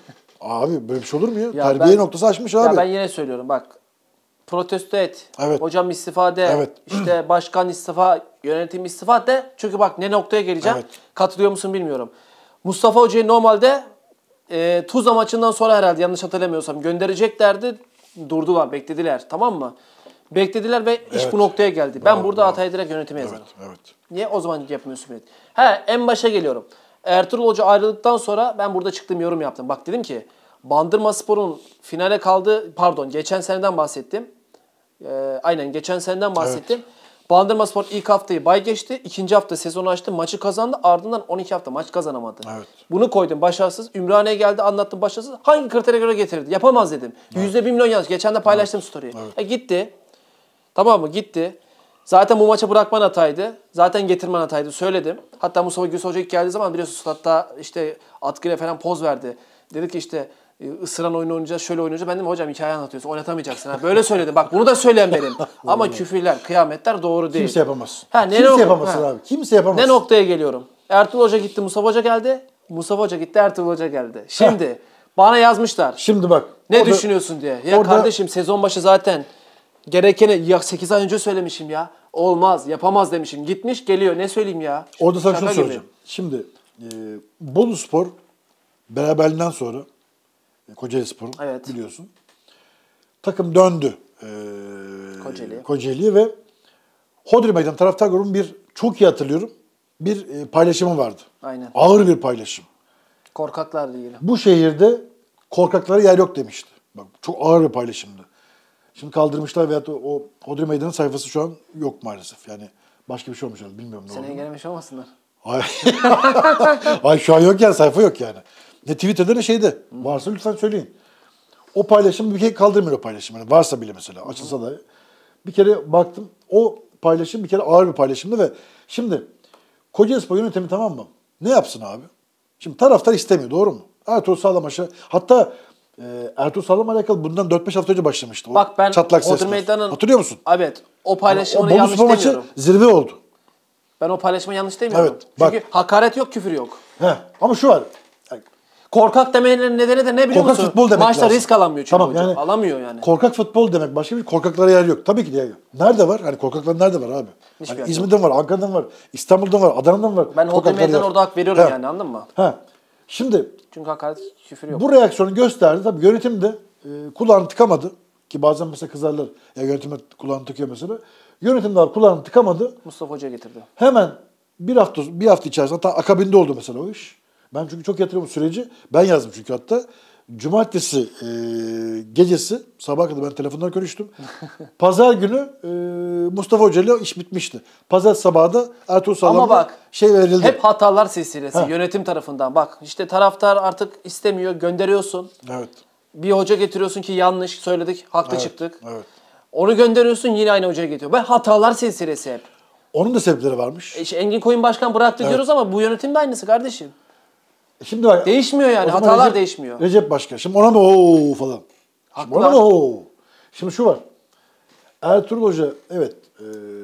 Abi böyle bir şey olur mu ya? ya terbiye ben, noktası aşmış abi. Ya ben yine söylüyorum bak. Protesto et. Evet. Hocam istifa de. Evet. İşte başkan istifa, yönetim istifa de. Çünkü bak ne noktaya geleceğim. Evet. Katılıyor musun bilmiyorum. Mustafa Hoca'yı normalde e, Tuzla maçından sonra herhalde yanlış hatırlamıyorsam göndereceklerdi. Durdular, beklediler. Tamam mı? Beklediler ve iş evet. bu noktaya geldi. Ben bravo, burada bravo. Hatay'ı direkt yönetime yazarım. Evet, evet. Niye? O zaman yapmıyorsun beni. He, en başa geliyorum. Ertuğrul Hoca ayrıldıktan sonra ben burada çıktım yorum yaptım. Bak dedim ki Bandırmaspor'un finale kaldığı, pardon geçen seneden bahsettim. Ee, aynen geçen seneden bahsettim. Evet. Bandırmaspor ilk haftayı bay geçti. İkinci hafta sezonu açtı. Maçı kazandı. Ardından on iki hafta maç kazanamadı. Evet. Bunu koydum. Başarısız. Ümraniye'ye geldi. Anlattım başarısız. Hangi kritere göre getirdi? Yapamaz dedim. Evet. yüzde bir milyon yanlış. Geçen de paylaştım evet. story'i. Evet. E gitti. Tamam mı? Gitti. Zaten bu maça bırakman hataydı. Zaten getirmen hataydı. Söyledim. Hatta Mustafa Gülsoy Hoca ilk geldiği zaman biliyorsunuz hatta işte atkıyla falan poz verdi. Dedi ki işte ısıran oyunu oynayacağız, şöyle oynayacağız. Ben dedim hocam hikaye anlatıyorsun, oynatamayacaksın. Ha, böyle söyledim. Bak bunu da söyleyen benim. Ama küfürler, kıyametler doğru değil. Kimse yapamaz. Ha, ne Kimse nok- yapamazsın ha. abi. Kimse yapamaz. Ne noktaya geliyorum? Ertuğrul Hoca gitti, Mustafa Hoca geldi. Mustafa Hoca gitti, Ertuğrul Hoca geldi. Şimdi Heh. bana yazmışlar. Şimdi bak. Ne orada, düşünüyorsun diye. Ya orada... kardeşim sezon başı zaten gerekeni ya sekiz ay önce söylemişim ya. Olmaz, yapamaz demişim. Gitmiş, geliyor. Ne söyleyeyim ya? Orada sana şunu soracağım. Şimdi e, Boluspor beraberliğinden sonra Kocaelispor'un evet. biliyorsun. Takım döndü e, Kocaeli. Kocaeli'ye ve Hodri Meydan taraftar grubunun bir çok iyi hatırlıyorum. Bir e, paylaşımı vardı. Aynen. Ağır bir paylaşım. Korkaklar değil. Bu şehirde korkaklara yer yok demişti. Bak çok ağır bir paylaşımdı. Şimdi kaldırmışlar veyahut da o Hodri Meydan'ın sayfası şu an yok maalesef. Yani başka bir şey olmuş herhalde. Bilmiyorum ne oldu. Seneye gelemiş olmasınlar. Ay. Ay şu an yok yani sayfa yok yani. Ne Twitter'da ne şeyde. Hı. Varsa lütfen söyleyin. O paylaşım bir kere kaldırmıyor o paylaşım. Yani varsa bile mesela açılsa da. Bir kere baktım o paylaşım bir kere ağır bir paylaşımdı ve şimdi Kocaelispor yönetimi tamam mı? Ne yapsın abi? Şimdi taraftar istemiyor doğru mu? Ertuğrul Sağlamaş'a hatta e, Ertuğrul Sağlam'la alakalı bundan dört beş hafta önce başlamıştı. O Bak ben çatlak sesler. Hatırlıyor musun? Evet. O paylaşımını o yanlış demiyorum. maçı zirve oldu. Ben o paylaşımı yanlış demiyorum. Evet, Çünkü bak. hakaret yok, küfür yok. He, ama şu var. Korkak demenin nedeni de ne biliyor korkak musun? Futbol demek Maçta lazım. risk alamıyor çünkü tamam, hocam. Yani, alamıyor yani. Korkak futbol demek başka bir korkaklara yer yok. Tabii ki de yer yok. Nerede var? Hani korkaklar nerede var abi? Hani İzmir'de var, Ankara'da var, İstanbul'da var, Adana'da var. Ben Hodri Meydan'a orada hak veriyorum He. yani anladın mı? He. Şimdi çünkü hakaret küfür yok. Bu reaksiyonu gösterdi. Tabii yönetim de e, kulağını tıkamadı. Ki bazen mesela kızarlar. Ya yönetim kulağını tıkıyor mesela. Yönetim de kulağını tıkamadı. Mustafa Hoca getirdi. Hemen bir hafta bir hafta içerisinde hatta akabinde oldu mesela o iş. Ben çünkü çok yatırıyorum süreci. Ben yazdım çünkü hatta. Cumartesi e, gecesi sabah kadar ben telefonla konuştum. Pazar günü e, Mustafa Hoca ile iş bitmişti. Pazar sabahı da Ertuğrul Sağlam'a şey verildi. Hep hatalar silsilesi ha. yönetim tarafından. Bak işte taraftar artık istemiyor, gönderiyorsun. Evet. Bir hoca getiriyorsun ki yanlış söyledik, haklı evet. çıktık. Evet. Onu gönderiyorsun yine aynı hocaya getiriyor. Ben hatalar silsilesi hep. Onun da sebepleri varmış. E işte Engin Koyun Başkan bıraktı evet. diyoruz ama bu yönetim de aynısı kardeşim. Şimdi bak, değişmiyor yani. Hatalar Recep, değişmiyor. Recep Başkan. Şimdi ona mı ooo falan. Şimdi ona mı ooo. Şimdi şu var. Ertuğrul Hoca evet e,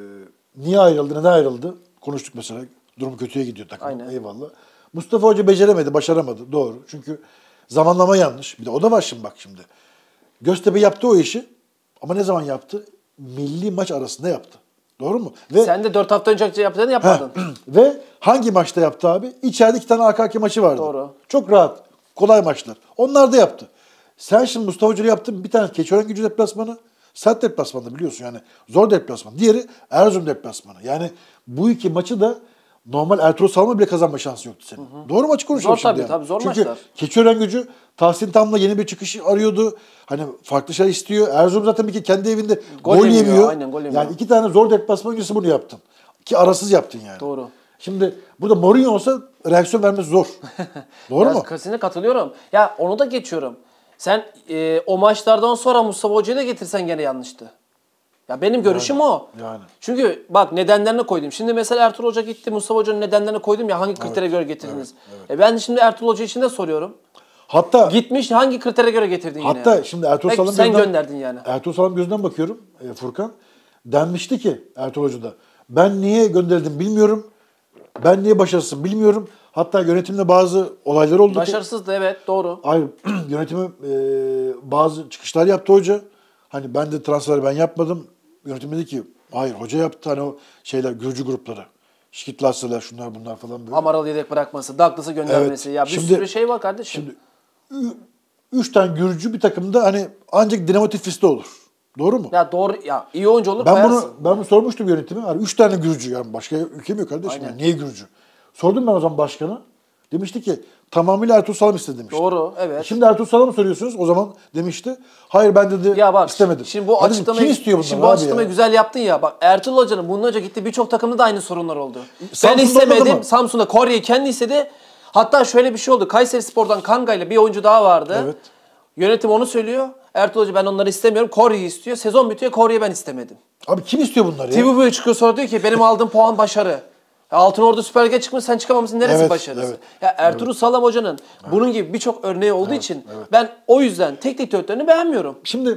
niye ayrıldı, neden ayrıldı? Konuştuk mesela. Durum kötüye gidiyor takım. Eyvallah. Mustafa Hoca beceremedi, başaramadı. Doğru. Çünkü zamanlama yanlış. Bir de o da var şimdi bak şimdi. Göztepe yaptı o işi. Ama ne zaman yaptı? Milli maç arasında yaptı. Doğru mu? Ve sen de dört hafta önce yaptığını yapmadın. Ve hangi maçta yaptı abi? İçeride iki tane arka arka maçı vardı. Doğru. Çok rahat. Kolay maçlar. Onlar da yaptı. Sen şimdi Mustafa Hoca'yla yaptın bir tane Keçiörenköy deplasmanı. Sert deplasmanı biliyorsun yani. Zor deplasman. Diğeri Erzurum deplasmanı. Yani bu iki maçı da normal Ertuğrul Sağlam'a bile kazanma şansı yoktu senin. Hı hı. Doğru maçı konuşuyoruz zor şimdi. Tabii, yani. tabii zor Çünkü maçlar. Keçiörenköy Tahsin Tam'la yeni bir çıkış arıyordu. Hani farklı şey istiyor. Erzurum zaten bir kere kendi evinde gol, gol yemiyor. yemiyor. Aynen, gol yemiyor. Yani iki tane zor deplasman öncesi bunu yaptın. Ki arasız yaptın yani. Doğru. Şimdi burada Mourinho olsa reaksiyon vermesi zor. Doğru mu? Kesinlikle katılıyorum. Ya onu da geçiyorum. Sen e, o maçlardan sonra Mustafa Hoca'yı da getirsen gene yanlıştı. Ya benim görüşüm yani, o. Yani. Çünkü bak nedenlerini koydum. Şimdi mesela Ertuğrul Hoca gitti. Mustafa Hoca'nın nedenlerini koydum ya hangi kritere evet, göre getirdiniz? Evet, evet. E ben şimdi Ertuğrul Hoca için de soruyorum. Hatta gitmiş hangi kritere göre getirdin yine? Hatta yani? şimdi Ertuğrul Sağlam sen gözünden, gönderdin yani. Ertuğrul Sağlam gözünden bakıyorum e, Furkan. Denmişti ki Ertuğrul Hoca'da Ben niye gönderildim bilmiyorum. Ben niye başarısızım bilmiyorum. Hatta yönetimde bazı olaylar oldu. Başarısızdı, evet, doğru. Hayır, yönetimi e, bazı çıkışlar yaptı hoca. Hani ben de transferi ben yapmadım. Yönetim dedi ki hayır hoca yaptı. Hani o şeyler Gürcü grupları. Şikitlasılar şunlar bunlar falan böyle. Amaral yedek bırakması, Douglas'ı göndermesi. Evet. Ya bir Şimdi- sürü şey var kardeşim. Şimdi ü- üç tane Gürcü bir takımda hani ancak Dinamo Tiflis'te olur. Doğru mu? Ya doğru, ya iyi oyuncu olur Ben koyarsın. bunu ben bunu sormuştum yönetime. Hani üç tane Gürcü yani başka ülke mi yok kardeşim? Aynen. Yani niye Gürcü? Sordum ben o zaman başkana. Demişti ki tamamıyla Ertuğrul Salam istedi demişti. Doğru, evet. Şimdi Ertuğrul Salam'ı soruyorsunuz. O zaman demişti. Hayır ben dedi Ya bak istemedim. şimdi bu Ya dedim, açıklamayı, kim istiyor bunları şimdi bu abi açıklamayı ya? güzel yaptın ya. Bak Ertuğrul Hoca'nın bundan önce gitti birçok takımda da aynı sorunlar oldu. Ben Samsun'da olmadı istemedim. mı? Samsun'da Kore'yi kendi istedi. Hatta şöyle bir şey oldu. Kayserispor'dan Kanga ile bir oyuncu daha vardı. Evet. Yönetim onu söylüyor. Ertuğrul Hoca ben onları istemiyorum. Kore'yi istiyor. Sezon bitiyor. Kore'yi ben istemedim. Abi kim istiyor bunları ya? T V B'ye çıkıyor sonra diyor ki benim aldığım puan başarı. Ya Altınordu Süper Lig'e çıkmış sen çıkamamışsın neresi Evet, başarısı? evet. Ya Ertuğrul Salam Hoca'nın bunun gibi birçok örneği olduğu için ben o yüzden teknik direktörünü beğenmiyorum. Şimdi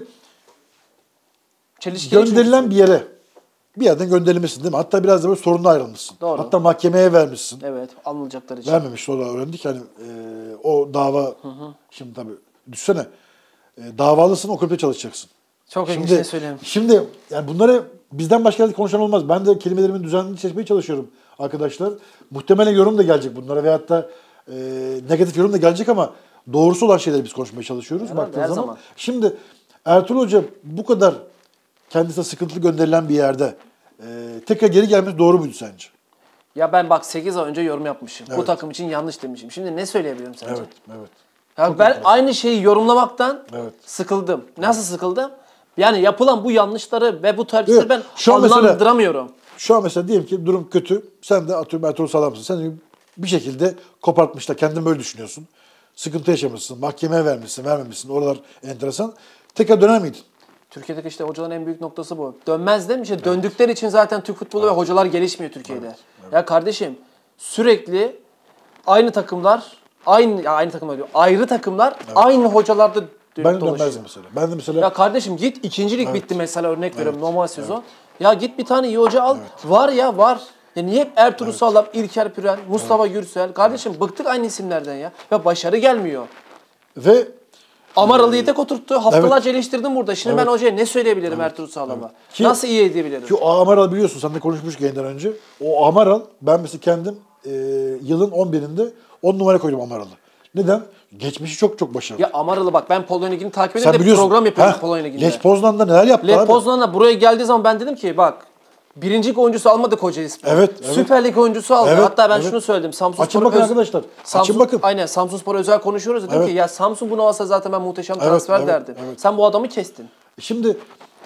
Çelişkili çünkü. gönderilen bir yere bir yerden gönderilmişsin değil mi? Hatta biraz da böyle sorunla ayrılmışsın. Doğru. Hatta mahkemeye vermişsin. Evet, alınacaklar için. Vermemiş sonra öğrendik hani e, o dava şimdi tabii düşünsene e, davalısın o kulüpte çalışacaksın. Çok ilginç Şimdi, şey söyleyeyim. şimdi yani bunları bizden başka konuşan olmaz. Ben de kelimelerimin düzenli seçmeye çalışıyorum arkadaşlar. Muhtemelen yorum da gelecek bunlara veyahut da e, negatif yorum da gelecek ama doğrusu olan şeyleri biz konuşmaya çalışıyoruz. Herhalde, baktığın her zaman. zaman. Şimdi Ertuğrul Hoca bu kadar kendisine sıkıntılı gönderilen bir yerde e, tekrar geri gelmesi doğru muydu sence? Ya ben bak sekiz ay önce yorum yapmışım. Bu Evet. takım için yanlış demişim. Şimdi ne söyleyebilirim sence? Evet, evet. Ya ben aynı şeyi yorumlamaktan Evet. sıkıldım. Nasıl sıkıldım? Yani yapılan bu yanlışları ve bu tercihleri Evet. ben Şu an mesela- anlamlandıramıyorum. Şu an mesela diyelim ki durum kötü. Sen de atıyorum Ertuğrul Salam'sın. Sen bir şekilde kopartmışlar. Kendin böyle düşünüyorsun. Sıkıntı yaşamışsın. Mahkemeye vermişsin, vermemişsin. Oralar enteresan. Tekrar döner miydin? Türkiye'deki işte hocaların en büyük noktası bu. Dönmez değil mi? İşte döndükleri için zaten Türk futbolu ve hocalar gelişmiyor Türkiye'de. Ya kardeşim sürekli aynı takımlar, aynı ya aynı takımlar diyor. Ayrı takımlar aynı hocalarda dönüp Ben de dolaşıyor. dönmezdim mesela. Ben de mesela Ya kardeşim git ikinci lig bitti mesela örnek veriyorum normal sezon. Ya git bir tane iyi hoca al. Var ya var. Ya niye hep Ertuğrul Sağlam, İlker Püren, Mustafa Gürsel? Kardeşim bıktık aynı isimlerden ya. Ve başarı gelmiyor. ve Amaralı yedek oturttu. Haftalarca eleştirdim burada. Şimdi ben Evet. hocaya ne söyleyebilirim Ertuğrul Sağlam'a? Ki- Nasıl iyi edebilirim? ki o Amaral biliyorsun sen de konuşmuştuk yayından önce. O Amaral ben mesela kendim e, yılın on birinde on numara koydum Amaral'ı. Neden? Geçmişi çok çok başarılı. Ya Amaralı bak ben Polonya Ligi'ni takip sen ediyorum. Bir de biliyorsun. program yapıyorum Heh, Polonya Ligi'nde. Lech Poznan'da neler yaptı Lech abi? Poznan'a buraya geldiği zaman ben dedim ki bak birinci lig oyuncusu almadı Kocaelispor. Evet, evet. Süper Lig oyuncusu aldı. Evet, Hatta ben evet. şunu söyledim. Samsun Açın Spor'a bakın öz- arkadaşlar. Samsun, Açın bakın. Aynen Samsun Spor'a özel konuşuyoruz. Dedim Evet. ki ya Samsun bunu alsa zaten ben muhteşem Evet, transfer evet, derdim. evet. Sen bu adamı kestin. Şimdi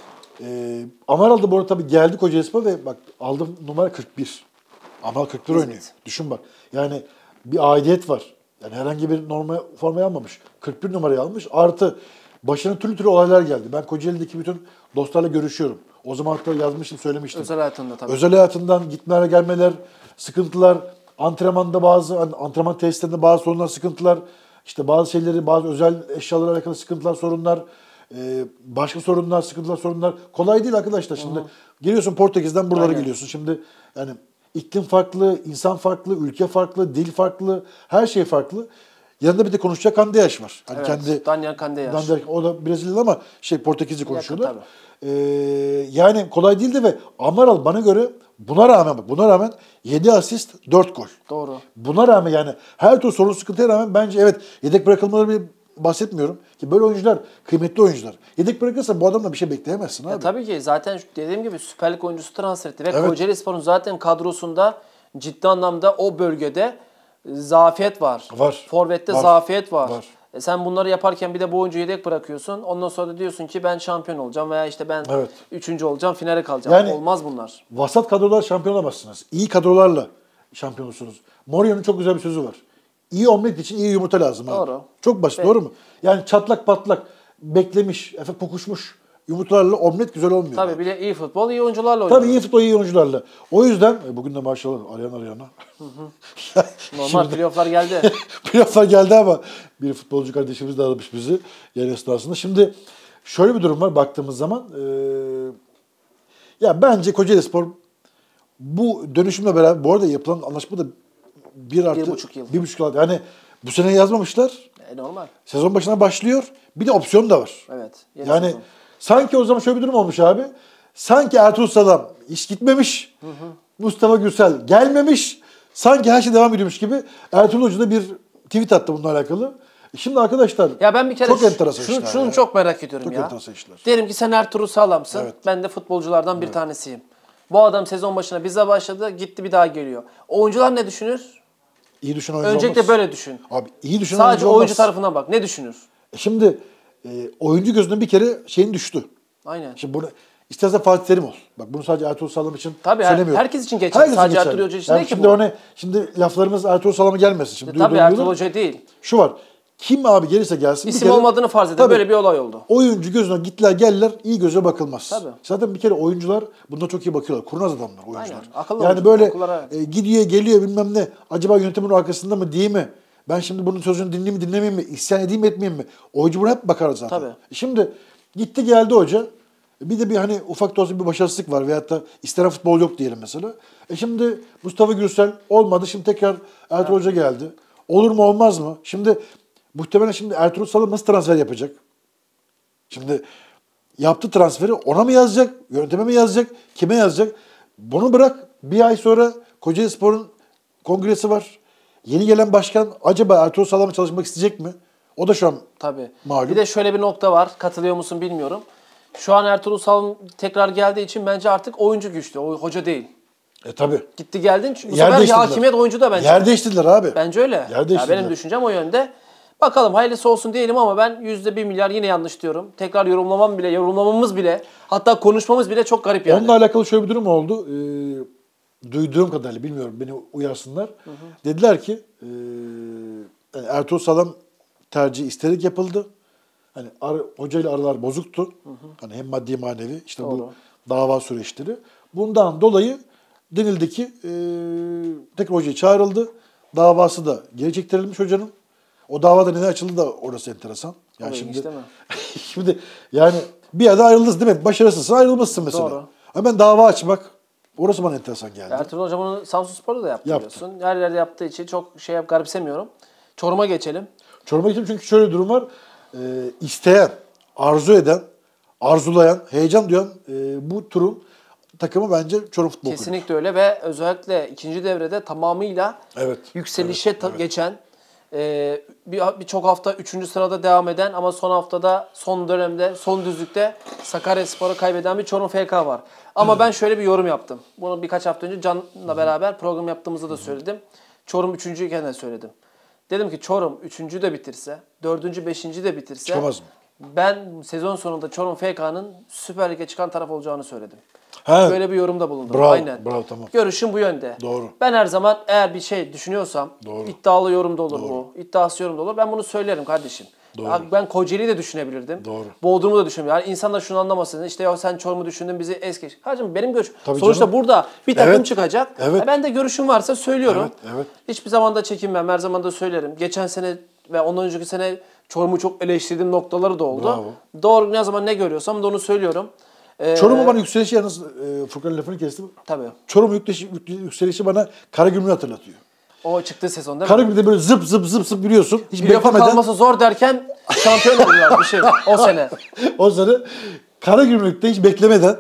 e, Amaral da bu arada tabii geldi Kocaelispor ve bak aldım numara kırk bir. Amaral kırk bir oynuyor. Düşün bak. Yani bir aidiyet var. Yani herhangi bir normal formayı almamış. kırk bir numarayı almış. Artı başına türlü türlü olaylar geldi. Ben Kocaeli'deki bütün dostlarla görüşüyorum. O zaman hatta yazmıştım, söylemiştim. Özel hayatında tabii. Özel hayatından gitmeler gelmeler, sıkıntılar, antrenmanda bazı, antrenman tesislerinde bazı sorunlar, sıkıntılar, işte bazı şeyleri, bazı özel eşyalarla alakalı sıkıntılar, sorunlar, e, başka sorunlar, sıkıntılar, sorunlar. Kolay değil arkadaşlar. Şimdi geliyorsun Portekiz'den buralara Aynen. geliyorsun. Şimdi yani iklim farklı, insan farklı, ülke farklı, dil farklı, her şey farklı. Yanında bir de konuşacak Kandeyaş var. Hani Evet, kendi Daniel Kandeyaş. Daniel- o da Brezilyalı ama şey Portekizce konuşuyorlar. tabii. Ee, yani kolay değildi ve Amaral bana göre buna rağmen bak buna rağmen yedi asist dört gol. Doğru. Buna rağmen yani her türlü sorun sıkıntıya rağmen bence evet yedek bırakılmaları bir bahsetmiyorum. Ki böyle oyuncular kıymetli oyuncular. Yedek bırakırsa bu adamla bir şey bekleyemezsin abi. Ya tabii ki zaten şu- dediğim gibi Süper Lig oyuncusu transfer etti. Ve Evet. Kocaelispor'un zaten kadrosunda ciddi anlamda o bölgede zafiyet var. Var. Forvet'te Var. zafiyet var. Var. E sen bunları yaparken bir de bu oyuncuyu yedek bırakıyorsun. Ondan sonra da diyorsun ki ben şampiyon olacağım veya işte ben Evet. üçüncü olacağım, finale kalacağım. Yani- Olmaz bunlar. Vasat kadrolar şampiyon olamazsınız. İyi kadrolarla şampiyon olursunuz. Mourinho'nun çok güzel bir sözü var. İyi omlet için iyi yumurta lazım abi. Doğru. Çok basit, Evet. doğru mu? Yani çatlak patlak, beklemiş, efe kokuşmuş yumurtalarla omlet güzel olmuyor. Tabii abi. bir de iyi futbol, iyi oyuncularla oynuyor. Tabii iyi futbol, iyi oyuncularla. O yüzden e, bugün de maşallah arayan arayana. Normal playoff'lar geldi. Playoff'lar geldi ama bir futbolcu kardeşimiz de aramış bizi yayın esnasında. Şimdi şöyle bir durum var baktığımız zaman. E, ya bence Kocaelispor bu dönüşümle beraber bu arada yapılan anlaşma da bir artı Bir buçuk yıl. Bir buçuk yıl. Yani bu sene yazmamışlar. E, normal. Sezon başına başlıyor. Bir de opsiyon da var. Evet. yeni Yani sezon. sanki o zaman şöyle bir durum olmuş abi. Sanki Ertuğrul Salam iş gitmemiş. Hı hı. Mustafa Gürsel gelmemiş. Sanki her şey devam ediyormuş gibi. Ertuğrul Hoca da bir tweet attı bununla alakalı. Şimdi arkadaşlar Ya ben bir kere çok şu- enteresan şunu, işler. şunu ya. çok merak ediyorum Çok ya. enteresan işler. Diyelim ki sen Ertuğrul Sağlam'sın. Evet. Ben de futbolculardan bir tanesiyim. Bu adam sezon başına bize başladı. Gitti bir daha geliyor. Oyuncular ne düşünür? İyi düşün oyuncu Öncelikle olmaz. böyle düşün. Abi iyi düşün Sadece oyuncu oyuncu olmaz. tarafından bak. Ne düşünür? E Şimdi e, oyuncu gözünden bir kere şeyin düştü. Aynen. Şimdi bunu istersen Fatih Terim ol. Bak bunu sadece Ertuğrul Sağlam için Tabii, her- söylemiyorum. herkes için geçerli. Sadece Ertuğrul Hoca için yani değil ki şimdi bu. Ona, şimdi laflarımız Ertuğrul Sağlam'a gelmesin. Şimdi E, tabii duyduğum Ertuğrul duyulur. Hoca değil. Şu var. Kim abi gelirse gelsin. bir İsim kere- olmadığını farz edin. Tabii, Böyle bir olay oldu. oyuncu gözüne gittiler geldiler iyi göze bakılmaz. Tabii. Zaten bir kere oyuncular bunda çok iyi bakıyorlar. Kurnaz adamlar oyuncular. Aynen, akıllı yani oyuncu, böyle okullara- e, gidiyor geliyor bilmem ne. Acaba yönetimin arkasında mı değil mi? Ben şimdi bunun sözünü dinleyeyim mi dinlemeyeyim mi? İsyan edeyim mi etmeyeyim mi? Oyuncu buna hep bakar zaten. Tabii. Şimdi gitti geldi hoca. Bir de bir hani ufak da olsa bir başarısızlık var veyahut da istenen futbol yok diyelim mesela. E şimdi Mustafa Gürsel olmadı. Şimdi tekrar Ertuğrul Hoca geldi. Olur mu olmaz mı? Şimdi muhtemelen şimdi Ertuğrul Salam nasıl transfer yapacak? Şimdi yaptı transferi ona mı yazacak? Yönetime mi yazacak? Kime yazacak? Bunu bırak. Bir ay sonra Kocaelispor'un kongresi var. Yeni gelen başkan acaba Ertuğrul Salam'la çalışmak isteyecek mi? O da şu an Tabii. malum. Bir de şöyle bir nokta var. Katılıyor musun bilmiyorum. Şu an Ertuğrul Sağlam tekrar geldiği için bence artık oyuncu güçlü. O hoca değil. E tabi. Gitti geldin. Bu Yer sefer değiştirdiler. hakimiyet oyuncu da bence. Yer değiştirdiler abi. Bence öyle. Yer Ya değiştirdiler. benim düşüncem o yönde. Bakalım hayırlısı olsun diyelim ama ben yüzde bir milyar yine yanlış diyorum. Tekrar yorumlamam bile, yorumlamamız bile, hatta konuşmamız bile çok garip yani. Onunla alakalı şöyle bir durum oldu. Ee, duyduğum kadarıyla bilmiyorum beni uyarsınlar. Hı hı. Dediler ki e, yani Ertuğrul Salam tercihi isterek yapıldı. Hani ar, hocayla aralar bozuktu. Hı hı. Hani hem maddi manevi işte Doğru. bu dava süreçleri. Bundan dolayı denildi ki e, tekrar hocaya çağrıldı. Davası da geri çektirilmiş hocanın. O davada neden açıldı da orası enteresan. Yani O şimdi ilginç değil mi? şimdi yani bir yerde ayrıldınız değil mi? Başarısızsın ayrılmışsın mesela. Doğru. Ama ben dava açmak orası bana enteresan geldi. Ertuğrul Hoca bunu Samsunspor'da da yaptı, Yaptı. biliyorsun. Her yerde yaptığı için çok şey yap, garipsemiyorum. Çorum'a geçelim. Çorum'a gittim çünkü şöyle bir durum var. Ee, isteyen, arzu eden, arzulayan, heyecan duyan e, bu turun takımı bence Çorum Futbol Kulübü. Kesinlikle öyle ve özellikle ikinci devrede tamamıyla Evet. yükselişe evet, ta- evet. geçen, e, bir birçok hafta üçüncü sırada devam eden ama son haftada, son dönemde, son düzlükte Sakaryaspor'u kaybeden bir Çorum F K var. Ama ben şöyle bir yorum yaptım. Bunu birkaç hafta önce Can'la beraber program yaptığımızda da söyledim. Çorum üçüncüyken de söyledim. Dedim ki Çorum üçüncü de bitirse, dördüncü, beşinci de bitirse Çıkamaz mı? ben sezon sonunda Çorum F K'nın Süper Lig'e çıkan taraf olacağını söyledim. He. Böyle bir yorumda bulundum. Bravo, Aynen. bravo, tamam. Görüşüm bu yönde. Doğru. Ben her zaman eğer bir şey düşünüyorsam, Doğru. iddialı yorumda olur bu, iddiası yorumda olur. Ben bunu söylerim kardeşim. Doğru. Abi ben Kocaeli'yi de düşünebilirdim. Doğru. Bodrum'u da düşünebilirdim. Yani insanlar şunu anlamasın. İşte ya sen Çorum'u düşündün bizi es geç. Kardeşim benim görüşüm. Tabii Sonuçta canım. burada bir takım Evet. çıkacak. Evet. E ben de görüşüm varsa söylüyorum. Evet, evet. Hiçbir zaman da çekinmem. Her zaman da söylerim. Geçen sene ve ondan önceki sene Çorum'u çok eleştirdiğim noktaları da oldu. Bravo. Doğru ne zaman ne görüyorsam da onu söylüyorum. Ee, Çorum'un bana yükselişi yalnız e, Furkan'ın lafını kestim. Tabii. Çorum yükselişi, yükselişi bana Karagümrük'ü hatırlatıyor. O çıktığı sezon değil mi? Karagümrük'te böyle zıp zıp zıp zıp yürüyorsun. Hiç Bir lafa beklemeden kalması zor derken şampiyon oldular bir şey o sene. o sene Karagümrük'te hiç beklemeden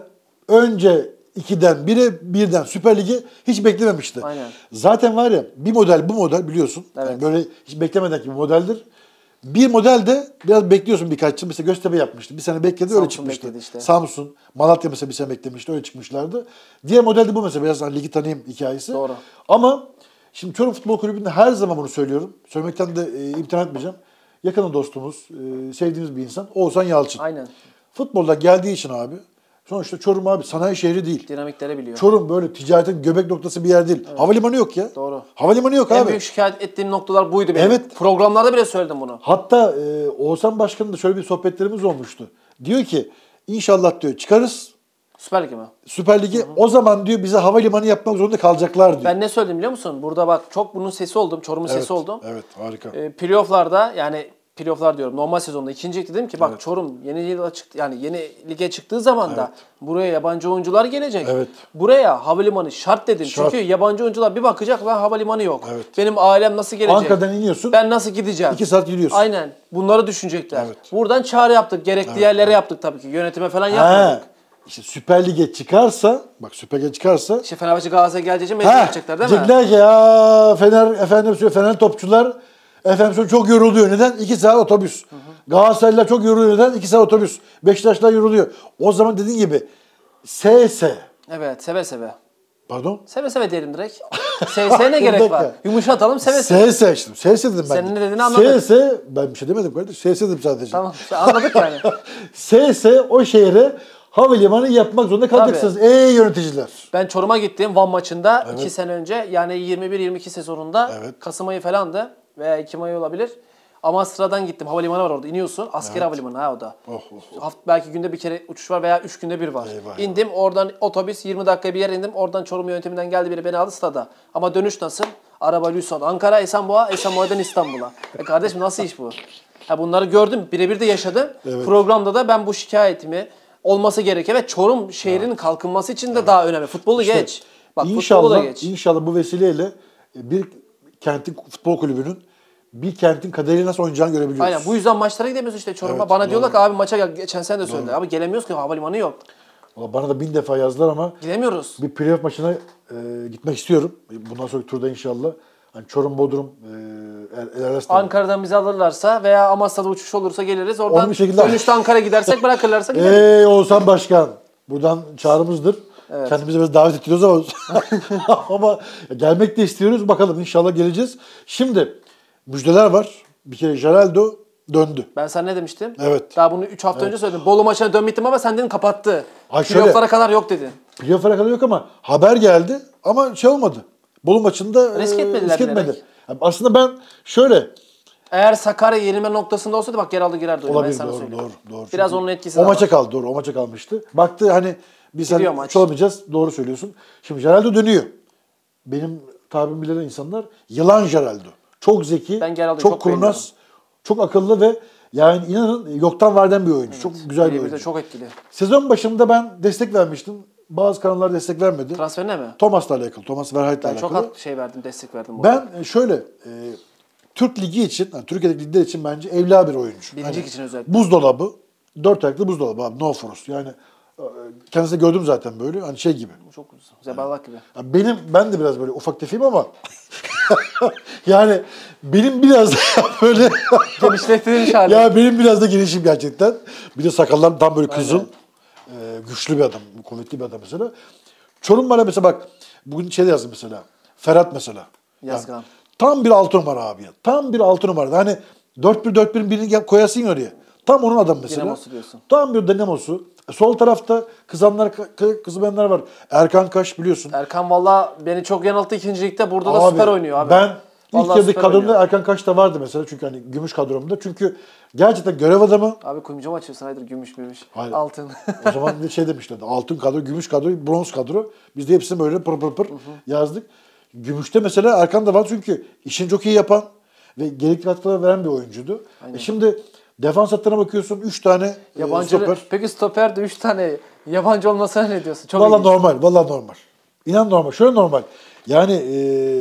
önce ikiden bire birden Süper Lig'i hiç beklememişti. Aynen. Zaten var ya bir model bu model biliyorsun. Evet. Yani böyle hiç beklemeden ki bir modeldir. Bir model de biraz bekliyorsun birkaç yıl. Mesela Göztepe yapmıştı. Bir sene bekledi öyle Samsun çıkmıştı. bekledi işte. Samsun, Malatya mesela bir sene beklemişti öyle çıkmışlardı. Diğer model de bu mesela biraz hani ligi tanıyayım hikayesi. Doğru. Ama şimdi Çorum Futbol Kulübü'nde her zaman bunu söylüyorum. Söylemekten de e, imtina etmeyeceğim. Yakın dostumuz, e, sevdiğimiz bir insan Oğuzhan Yalçın. Aynen. Futbolda geldiği için abi sonuçta Çorum abi sanayi şehri değil. Dinamikleri biliyor. Çorum böyle ticaretin göbek noktası bir yer değil. Havalimanı yok ya. Doğru. Havalimanı yok En abi. büyük şikayet ettiğim noktalar buydu benim. Evet. Programlarda bile söyledim bunu. Hatta e, Oğuzhan Başkan'ın da şöyle bir sohbetlerimiz olmuştu. Diyor ki inşallah diyor çıkarız Süper Lig mi? Süper Lig'i o zaman diyor bize havalimanı yapmak zorunda kalacaklar diyor. Ben ne söyledim biliyor musun? Burada bak çok bunun sesi oldum. Çorum'un evet, sesi oldum. Evet harika. E, playoff'larda yani playoff'lar diyorum. Normal sezonda ikinci ligde dedim ki bak Evet. Çorum yeni yıla çıktı yani yeni lige çıktığı zaman da buraya yabancı oyuncular gelecek. Evet. Buraya havalimanı şart dedim. Şart. Çünkü yabancı oyuncular bir bakacak lan havalimanı yok. Evet. Benim ailem nasıl gelecek? Ankara'dan iniyorsun. Ben nasıl gideceğim? iki saat gidiyorsun. Aynen. Bunları düşünecekler. Evet. Buradan çağrı yaptık. Gerekli Evet, yerlere evet. yaptık tabii ki. Yönetime falan He. yapmadık. İşte Süper Lig'e çıkarsa, bak Süper Lig'e çıkarsa İşte Fenerbahçe Galatasaray geleceği mecbur He, yapacaklar değil mi? diyecekler ki ya Fener efendim söylüyor Fener topçular efendim söylüyor çok yoruluyor. Neden? iki saat otobüs. Galatasaraylılar çok yoruluyor. Neden? iki saat otobüs. Beşiktaşlar yoruluyor. O zaman dediğin gibi S S. Evet seve seve. Pardon? Seve seve diyelim direkt. S S ne gerek var? Yumuşatalım seve S seve. S işte. S S dedim ben. Senin de. ne dediğini anladık. S S ben bir şey demedim kardeş. S S dedim sadece. Tamam işte anladık yani. S S o şehre havalimanı yapmak zorunda kalacaksınız. Ey yöneticiler. Ben Çorum'a gittim Van maçında Evet. iki sene önce yani yirmi bir yirmi iki sezonunda Evet. Kasım ayı falandı veya Ekim ayı olabilir. Ama sıradan gittim. Havalimanı var orada. İniyorsun. Askeri havalimanı ha o da. Oh, oh, oh. Haft belki günde bir kere uçuş var veya üç günde bir var. Eyvah, İndim oradan otobüs yirmi dakika bir yer indim. Oradan Çorum yönetiminden geldi biri beni aldı stada. Ama dönüş nasıl? Araba Lüson. Ankara, Esenboğa, Esenboğa'dan İstanbul'a. E kardeşim nasıl iş bu? Ha bunları gördüm. Birebir de yaşadım. Evet. Programda da ben bu şikayetimi olması gerekiyor ve Çorum şehrinin kalkınması için de daha önemli. Futbolu İşte geç. Bak futbolu da İnşallah, geç. inşallah bu vesileyle bir kentin futbol kulübünün bir kentin kaderiyle nasıl oynayacağını görebiliyoruz. Aynen bu yüzden maçlara gidemiyoruz işte Çorum'a. Evet, Bana doğru. diyorlar ki abi maça gel. Geçen sene de söyledi. Abi gelemiyoruz ki havalimanı yok. Valla bana da bin defa yazdılar ama Gidemiyoruz. bir playoff maçına e, gitmek istiyorum. Bundan sonraki turda inşallah. Hani Çorum, Bodrum, e, El Aras'ta. Ankara'dan bizi alırlarsa veya Amasya'da uçuş olursa geliriz. Oradan Onu bir şekilde- dönüşte Ankara gidersek bırakırlarsa gideriz. Ey Oğuzhan Başkan. Buradan çağrımızdır. Kendimizi biraz davet ettiriyoruz ama ama gelmek de istiyoruz. Bakalım inşallah geleceğiz. Şimdi müjdeler var. Bir kere Geraldo döndü. Ben sana ne demiştim? Evet. Daha bunu üç hafta önce söyledim. Bolu maçına dönmedim ama sen dedin kapattı. Ay şöyle- Playoff'lara kadar yok dedin. Playoff'a kadar yok ama haber geldi ama şey olmadı. Bolu maçında Risk e, etmediler risk etmedi. bilerek. Yani aslında ben şöyle Eğer Sakarya yenilme noktasında olsaydı bak Geraldo girerdi oyuna, ben olabilir sana doğru, söyleyeyim. doğru doğru. Biraz Çünkü onun etkisi o de maça var. kaldı doğru o maça kalmıştı. Baktı hani biz Gidiyor hani maç. hiç olamayacağız. Doğru söylüyorsun. Şimdi Geraldo dönüyor. Benim tabim bilen insanlar yılan Geraldo. Çok zeki, Ben Geraldo'yu çok çok kurnaz, çok akıllı ve yani inanın yoktan var eden bir oyuncu. Çok güzel bir Birebir oyuncu. de çok etkili. Sezon başında ben destek vermiştim. Bazı kanallar destek vermedi. Transferine mi? Thomas'la alakalı, Thomas Verheit'le Ben çok alakalı. hak şey verdim, destek verdim. bu arada. Ben şöyle e, Türk Ligi için, yani Türkiye'deki ligler için bence evla bir oyuncu. Birincilik için özellikle. Buzdolabı, dört ayaklı buzdolabı abi, no frost. Yani e, kendisini gördüm zaten böyle, hani şey gibi. Çok zebalak gibi. Ya benim, ben de biraz böyle ufak tefeyim ama yani benim biraz daha böyle Genişlettiğin hali. ya benim biraz da genişim gerçekten. Bir de sakallarım tam böyle kızıl. E, güçlü bir adam, kuvvetli bir adam mesela. Çorum bana mesela bak, bugün şey yazdım mesela. Ferhat mesela. Yazgan. Yani tam bir altı numara abi ya. Tam bir altı numara. Hani dört bir dört birin birini koyasın ya oraya. Tam onun adamı mesela. Dinamosu diyorsun. Tam bir dinamosu. E, sol tarafta kızanlar, kızmayanlar var. Erkan Kaş biliyorsun. Erkan valla beni çok yanılttı ikinci ligde. Burada da Abi, süper oynuyor abi. Ben ilk Vallahi yarıdaki süper kadromda oynuyor. Erkan Kaş da vardı mesela. Çünkü hani gümüş kadromda. Çünkü gerçekten görev adamı. Abi kuyumcu mu açıyorsun? Haydır gümüş mümüş. Hayır. Altın. O zaman bir şey demişlerdi. Altın kadro, gümüş kadro, bronz kadro. Biz de hepsini böyle pır pır pır yazdık. Gümüşte mesela Erkan da var çünkü işini çok iyi yapan ve gerekli katkıları veren bir oyuncuydu. E şimdi defans hattına bakıyorsun. üç tane e, Yabancı. stoper. Peki stoper de üç tane yabancı olmasına ne diyorsun? Çok Valla ilginç. normal. Valla normal. İnan normal. Şöyle normal. Yani e,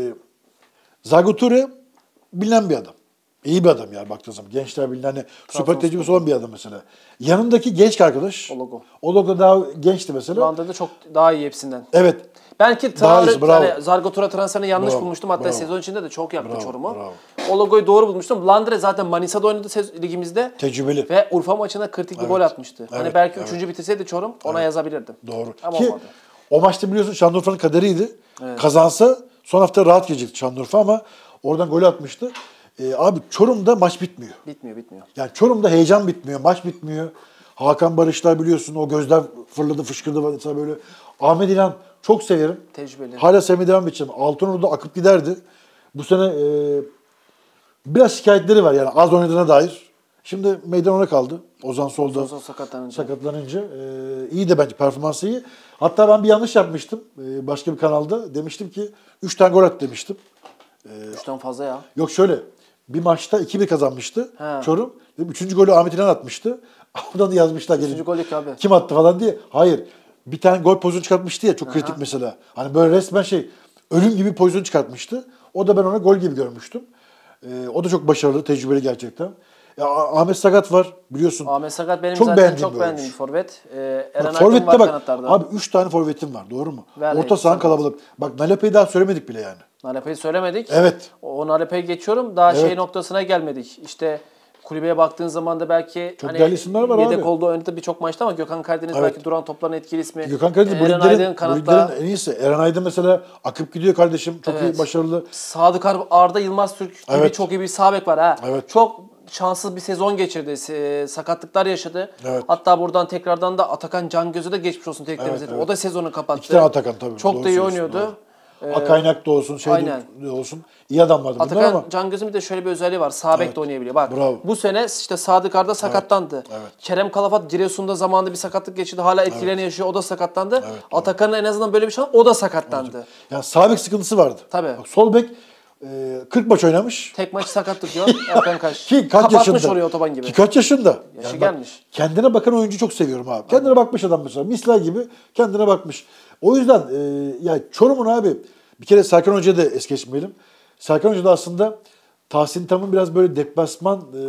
Zago Toure bilinen bir adam. İyi bir adam yani baktığın zaman. Gençler bilinen hani süper tecrübesi olan bir adam mesela. Yanındaki genç arkadaş. Ologo. Ologo daha gençti mesela. Rwanda'da çok daha iyi hepsinden. Evet. Belki Daha Traore, iyisi, bravo. yani Zargotura transferini yanlış Bravo, bulmuştum. Hatta bravo. sezon içinde de çok yaptı Bravo, Çorum'u. bravo. O logoyu doğru bulmuştum. Landre zaten Manisa'da oynadı sez- ligimizde. Tecrübeli. Ve Urfa maçında kritik bir Evet. gol atmıştı. Hani Evet, belki evet. üçüncü bitirseydi Çorum ona yazabilirdim. Doğru. Ama Ki olmadı. o maçta biliyorsun Şanlıurfa'nın kaderiydi. Kazansa son hafta rahat gelecekti Şanlıurfa ama oradan gol atmıştı. Ee, abi Çorum'da maç bitmiyor. Bitmiyor bitmiyor. Yani Çorum'da heyecan bitmiyor, maç bitmiyor. Hakan Barışlar biliyorsun o gözler fırladı, fışkırdı mesela böyle. Ahmet İlhan çok severim. Tecrübeli. Hala sevmeye devam edeceğim. Altınordu'da akıp giderdi. Bu sene e, biraz şikayetleri var yani az oynadığına dair. Şimdi meydan ona kaldı. Ozan solda Ozan sakatlanınca. sakatlanınca. E, iyi de bence performansı iyi. Hatta ben bir yanlış yapmıştım. E, başka bir kanalda demiştim ki üç tane gol at demiştim. Üçten fazla ya. Yok şöyle. bir maçta iki bir kazanmıştı He. Çorum. Üçüncü golü Ahmet İnan atmıştı. Oradan da yazmışlar. Üçüncü gelin. gol yok abi. Kim attı falan diye. Hayır. Bir tane gol pozisyonu çıkartmıştı ya çok kritik mesela. Hani böyle resmen şey ölüm gibi pozisyon çıkartmıştı. O da ben ona gol gibi görmüştüm. Ee, o da çok başarılı, tecrübeli gerçekten. Ya, Ahmet Sakat var biliyorsun. Ahmet Sakat benim Çok zaten beğendiğim çok bir beğendiğim bir oyuncu. forvet. Ee, Eren Bak, Aydın forvette var bak. kanatlarda. Abi üç tane forvetim var doğru mu? Ver, Orta evet, sahan Sakat. kalabalık. Bak Nalepe'yi daha söylemedik bile yani. Nalepe'yi söylemedik. Evet. O Nalepe'yi geçiyorum. Daha Evet. şey noktasına gelmedik. İşte kulübeye baktığın zaman da belki Çok değerli isimler var yedek abi. olduğu oynadı birçok maçta ama Gökhan Karadeniz Evet. belki duran topların etkili ismi. Gökhan Karadeniz Ee, bu Eren Aydın liglerin, bu kanatta. liglerin en iyisi. Eren Aydın mesela akıp gidiyor kardeşim. Çok Evet. iyi, başarılı. Sadık Ar- Arda Yılmaz Türk gibi Evet. çok iyi bir sağ bek var ha. Evet. Çok şanssız bir sezon geçirdi. Se- sakatlıklar yaşadı. Evet. Hatta buradan tekrardan da Atakan Cangöz'e de geçmiş olsun tekrar Evet, izledim. evet. O da sezonu kapattı. İki tane Atakan tabii. Çok Doğru da iyi söylüyorsun, oynuyordu. doğru. Akaynak da olsun, şey aynen. de olsun. İyi adamlardı bunlar Atakan ama. Cangöz'ün bir de şöyle bir özelliği var. Sağ bek Evet. de oynayabiliyor. Bak Bravo. bu sene işte Sadık Arda sakatlandı. Evet. Kerem Kalafat Giresun'da zamanında bir sakatlık geçirdi. Hala etkilerini yaşıyor. O da sakatlandı. Atakan'ın en azından böyle bir şey var. O da sakatlandı. Yani sağ bek sıkıntısı vardı. Tabii. Bak, sol bek e, kırk maç oynamış. Tek maç sakatlık yok. Erkan Kaş. Ki kaç Kapatmış yaşında? oraya otoban gibi. Ki kaç yaşında? Yaşı bak, gelmiş. kendine bakan oyuncu çok seviyorum abi. Kendine bakmış adam mesela. Misler gibi kendine bakmış. O yüzden e, ya Çorum'un abi bir kere Serkan Hoca'ya da es geçmeyelim. Serkan Hoca da aslında Tahsin Tam'ın biraz böyle deplasman e,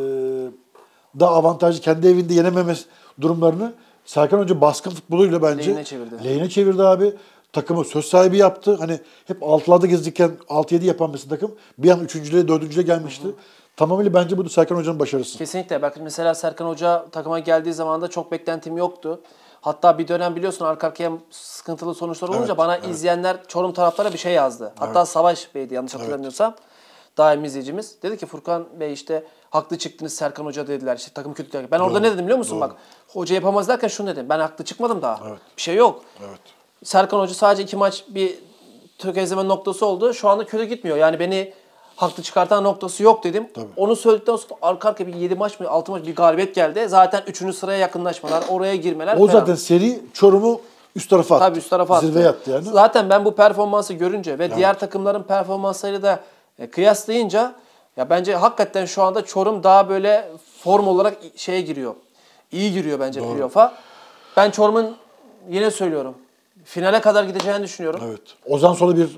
da avantajlı kendi evinde yenememesi durumlarını Serkan Hoca baskın futboluyla bence Lehine çevirdi. lehine çevirdi abi. Takımı söz sahibi yaptı. Hani hep altılarda gezdikken altı yedi yapan bir takım bir an üçüncülüğe dördüncülüğe gelmişti. Hı hı. Tamamıyla bence bu da Serkan Hoca'nın başarısı. Kesinlikle. Bak mesela Serkan Hoca takıma geldiği zaman da çok beklentim yoktu. Hatta bir dönem biliyorsun arka arkaya sıkıntılı sonuçlar olunca Evet, bana evet. izleyenler Çorum taraftarı bir şey yazdı. Hatta Savaş Bey'di yanlış hatırlamıyorsam. Daim izleyicimiz. Dedi ki Furkan Bey işte haklı çıktınız Serkan Hoca dediler. İşte takım kötü derken. Ben orada Doğru, ne dedim biliyor musun? doğru. Bak hoca yapamaz derken şunu dedim. Ben haklı çıkmadım daha. Evet. Bir şey yok. Evet. Serkan Hoca sadece iki maç bir tökezleme noktası oldu. Şu anda kötü gitmiyor. Yani beni haklı çıkartan noktası yok dedim. Tabii. Onu söyledikten sonra arka arkaya bir yedi maç mı altı maç bir galibiyet geldi. Zaten üçüncü sıraya yakınlaşmalar, oraya girmeler O falan. zaten seri Çorum'u üst tarafa attı. Tabii üst tarafa attı. Zirveye attı yani. Zaten ben bu performansı görünce ve diğer takımların performanslarıyla da e, kıyaslayınca ya bence hakikaten şu anda Çorum daha böyle form olarak şeye giriyor. İyi giriyor bence playoff'a. Ben Çorum'un yine söylüyorum. Finale kadar gideceğini düşünüyorum. Evet. Ozan Sol'a bir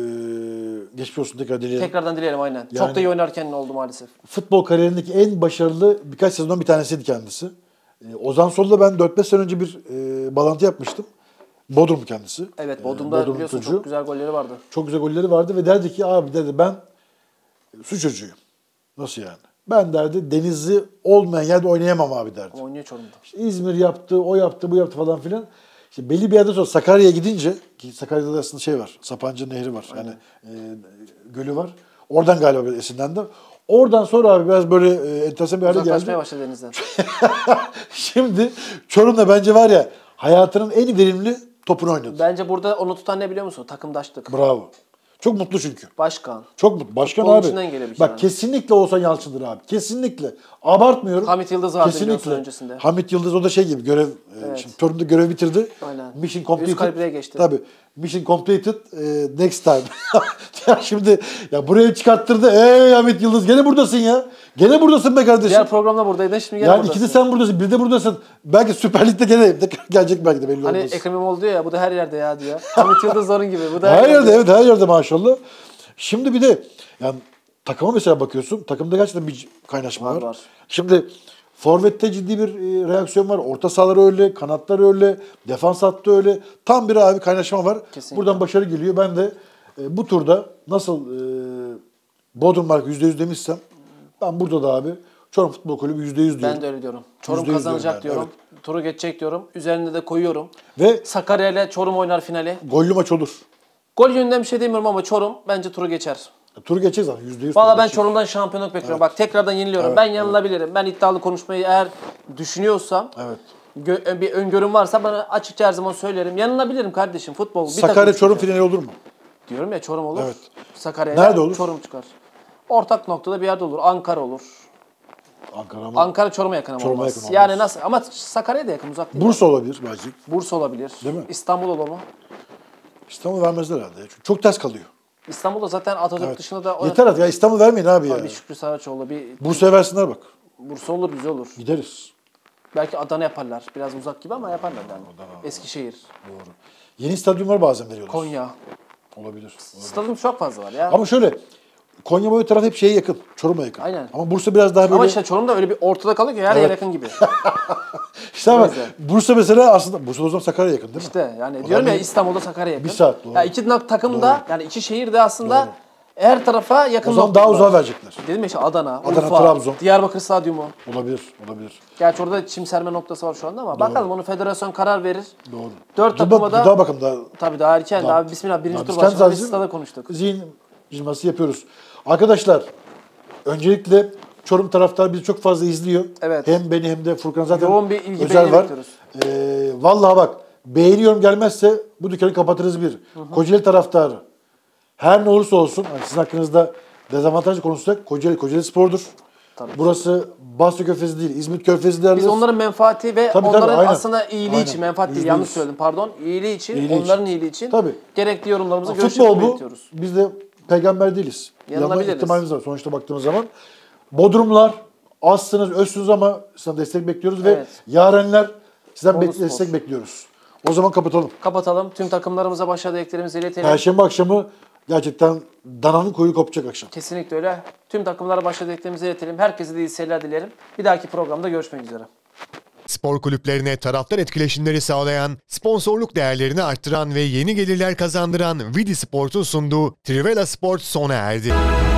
e, geçmiş olsun tekrar dileyelim. Tekrardan dileyelim aynen. Yani- Çok da iyi oynarken oldu maalesef. Futbol kariyerindeki en başarılı birkaç sezondan bir tanesiydi kendisi. E, Ozan Sol'la ben dört beş sene önce bir e, bağlantı yapmıştım. Bodrum kendisi. Evet E, Bodrum'da Bodrum'un biliyorsun çocuğu. çok güzel golleri vardı. Çok güzel golleri vardı ve derdi ki abi dedi ben su çocuğuyum. Nasıl yani? Ben derdi Denizli olmayan yerde oynayamam abi derdi. Ama oynuyor Çorum'da. İşte İzmir yaptı, o yaptı, bu yaptı falan filan. İşte belli bir yerden sonra Sakarya'ya gidince, ki Sakarya'da da aslında şey var, Sapanca Nehri var, yani e, gölü var. Oradan galiba bir esinlendim. Oradan sonra abi biraz böyle e, enteresan bir hale Uzaklaşmaya geldi. başladı denizden. Şimdi Çorum'da bence var ya hayatının en verimli topunu oynadı. Bence burada onu tutan ne biliyor musun? Takımdaşlık. Bravo. Çok mutlu çünkü. Başkan. Çok mutlu. Başkan Futbolun abi. içinden geliyor bir Bak kere. kesinlikle Oğuzhan Yalçın'dır abi. Kesinlikle. Abartmıyorum. Hamit Yıldız vardı biliyorsun öncesinde. Hamit Yıldız o da şey gibi görev, Evet. e, şimdi Çorum'da görev bitirdi. Aynen. Mission completed. Üst kalibreye geçti. Tabii. Mission completed. e, next time. Ya şimdi ya buraya çıkarttırdı. Ey Hamit Yıldız gene buradasın ya. Gene buradasın be kardeşim. Diğer programda buradaydın şimdi gene Yani buradasın. ikide sen buradasın, bir de buradasın. Belki Süper Lig'de gene tekrar gelecek belki de belli Hani olmaz. Ekrem İmamoğlu diyor ya bu da her yerde ya diyor. Hamit Yıldız onun gibi. Bu da Her yerde evet her yerde maşallah. Şimdi bir de yani takıma mesela bakıyorsun. Takımda gerçekten bir kaynaşma var. Var, var. Şimdi forvette ciddi bir e, reaksiyon var. Orta sahalar öyle, kanatlar öyle, defans hattı öyle. Tam bir abi kaynaşma var. Kesinlikle. Buradan başarı geliyor. Ben de e, bu turda nasıl e, Bodrum marka yüzde yüz demişsem ben burada da abi Çorum Futbol Kulübü yüzde yüz diyorum. Ben de öyle diyorum. Çorum Yüzde yüz kazanacak diyorum diyorum. Turu geçecek diyorum. Üzerinde de koyuyorum. Ve Sakarya ile Çorum oynar finali. gollü maç olur. Gol yönünden bir şey demiyorum ama Çorum bence turu geçer. Turu geçecek zaten yüzde yüz. Valla turu ben geçecek. Çorum'dan şampiyonluk bekliyorum. Bak tekrardan yeniliyorum. Evet, ben yanılabilirim. Ben iddialı konuşmayı eğer düşünüyorsam, Evet. gö- bir öngörüm varsa bana açıkça her zaman söylerim. Yanılabilirim kardeşim futbol. Bir Sakarya takım Çorum çünkü. finali olur mu? Diyorum ya Çorum olur. Evet. Sakarya Nerede olur? Çorum çıkar. Ortak noktada bir yerde olur. Ankara olur. Ankara mı? Ankara Çorum'a yakın ama Çorum'a olmaz. yakın olmaz. Yani nasıl? Ama Sakarya'ya da yakın uzak değil. Bursa olabilir belki. Bursa olabilir. Değil mi? İstanbul olur mu? İstanbul vermezler herhalde. Çünkü çok ters kalıyor. İstanbul'da zaten Atatürk Evet. dışında da Yeter artık ya, İstanbul vermeyin abi ya. bir Şükrü Saraçoğlu, bir Bursa'ya versinler bak. Bursa olur, güzel olur. Gideriz. Belki Adana yaparlar. Biraz uzak gibi ama yaparlar yani. Eskişehir, Doğru. Yeni stadyumlar bazen veriyorlar. Konya. Olabilir. olabilir. Stadyum çok fazla var ya. Ama şöyle, Konya boyu taraf hep şeye yakın. Çorum'a yakın. Aynen. Ama Bursa biraz daha böyle... Ama işte Çorum'da öyle bir ortada kalıyor ki her Evet. yer yakın gibi. işte ama Biraz da. Bursa mesela aslında, Bursa o zaman Sakarya'ya yakın değil mi? İşte yani O diyorum da ya, bir- İstanbul'da Sakarya'ya yakın. bir saat, doğru. Ya iki nak- takım da Doğru. yani iki şehir de aslında Doğru. her tarafa yakın O zaman noktalar. daha uzağa verecekler. Dedim ya işte Adana, Adana, Urfa, Trabzon. Diyarbakır Stadyumu. Olabilir, olabilir. Gerçi orada çim serme noktası var şu anda ama bakalım, onu federasyon karar verir. Doğru. Dört Dur takıma bak- da Daha bakın daha tabii daha erken, Daha- daha, bismillah birinci daha tur biz kendi başladı. Biz sadece stada konuştuk. zihin jimnastiği yapıyoruz. Arkadaşlar, öncelikle Çorum taraftar bizi çok fazla izliyor. Evet. Hem beni hem de Furkan zaten Yoğun bir ilgi, özel beğeni var. bekliyoruz. Ee, vallahi bak, beğeniyorum gelmezse bu dükkanı kapatırız bir. Kocaeli taraftarı. Her ne olursa olsun, hani sizin hakkınızda dezavantajlı konuşsak, Kocaeli, Kocaeli Spor'dur. Tabii. Burası Basra Körfezi değil, İzmit Körfezi derler. Biz onların menfaati ve Tabii, tabii, onların aynen. aslında iyiliği Aynen. için, menfaat değil, Yüzde yanlış yüz. söyledim pardon. İyiliği için, İyiliği onların için. iyiliği için Tabii. gerekli yorumlarımızı, Futbol görüşlerimizi bu. bekliyoruz. Biz de peygamber değiliz. Yanılabiliriz. Yanılma ihtimalimiz var sonuçta baktığımız zaman. Bodrumlar azsınız, özsünüz ama sizden destek bekliyoruz Evet. ve yarenler sizden Bolu bek- Spor. destek bekliyoruz. O zaman kapatalım. Kapatalım. Tüm takımlarımıza başarı dileklerimizi iletelim. Perşembe akşamı gerçekten dananın koyu kopacak akşam. Kesinlikle öyle. Tüm takımlara başarı dileklerimizi iletelim. Herkese de iyi seyirler dilerim. Bir dahaki programda görüşmek üzere. Spor kulüplerine taraftar etkileşimleri sağlayan, sponsorluk değerlerini arttıran ve yeni gelirler kazandıran Vidi Sport'un sunduğu Trivela Sport sona erdi.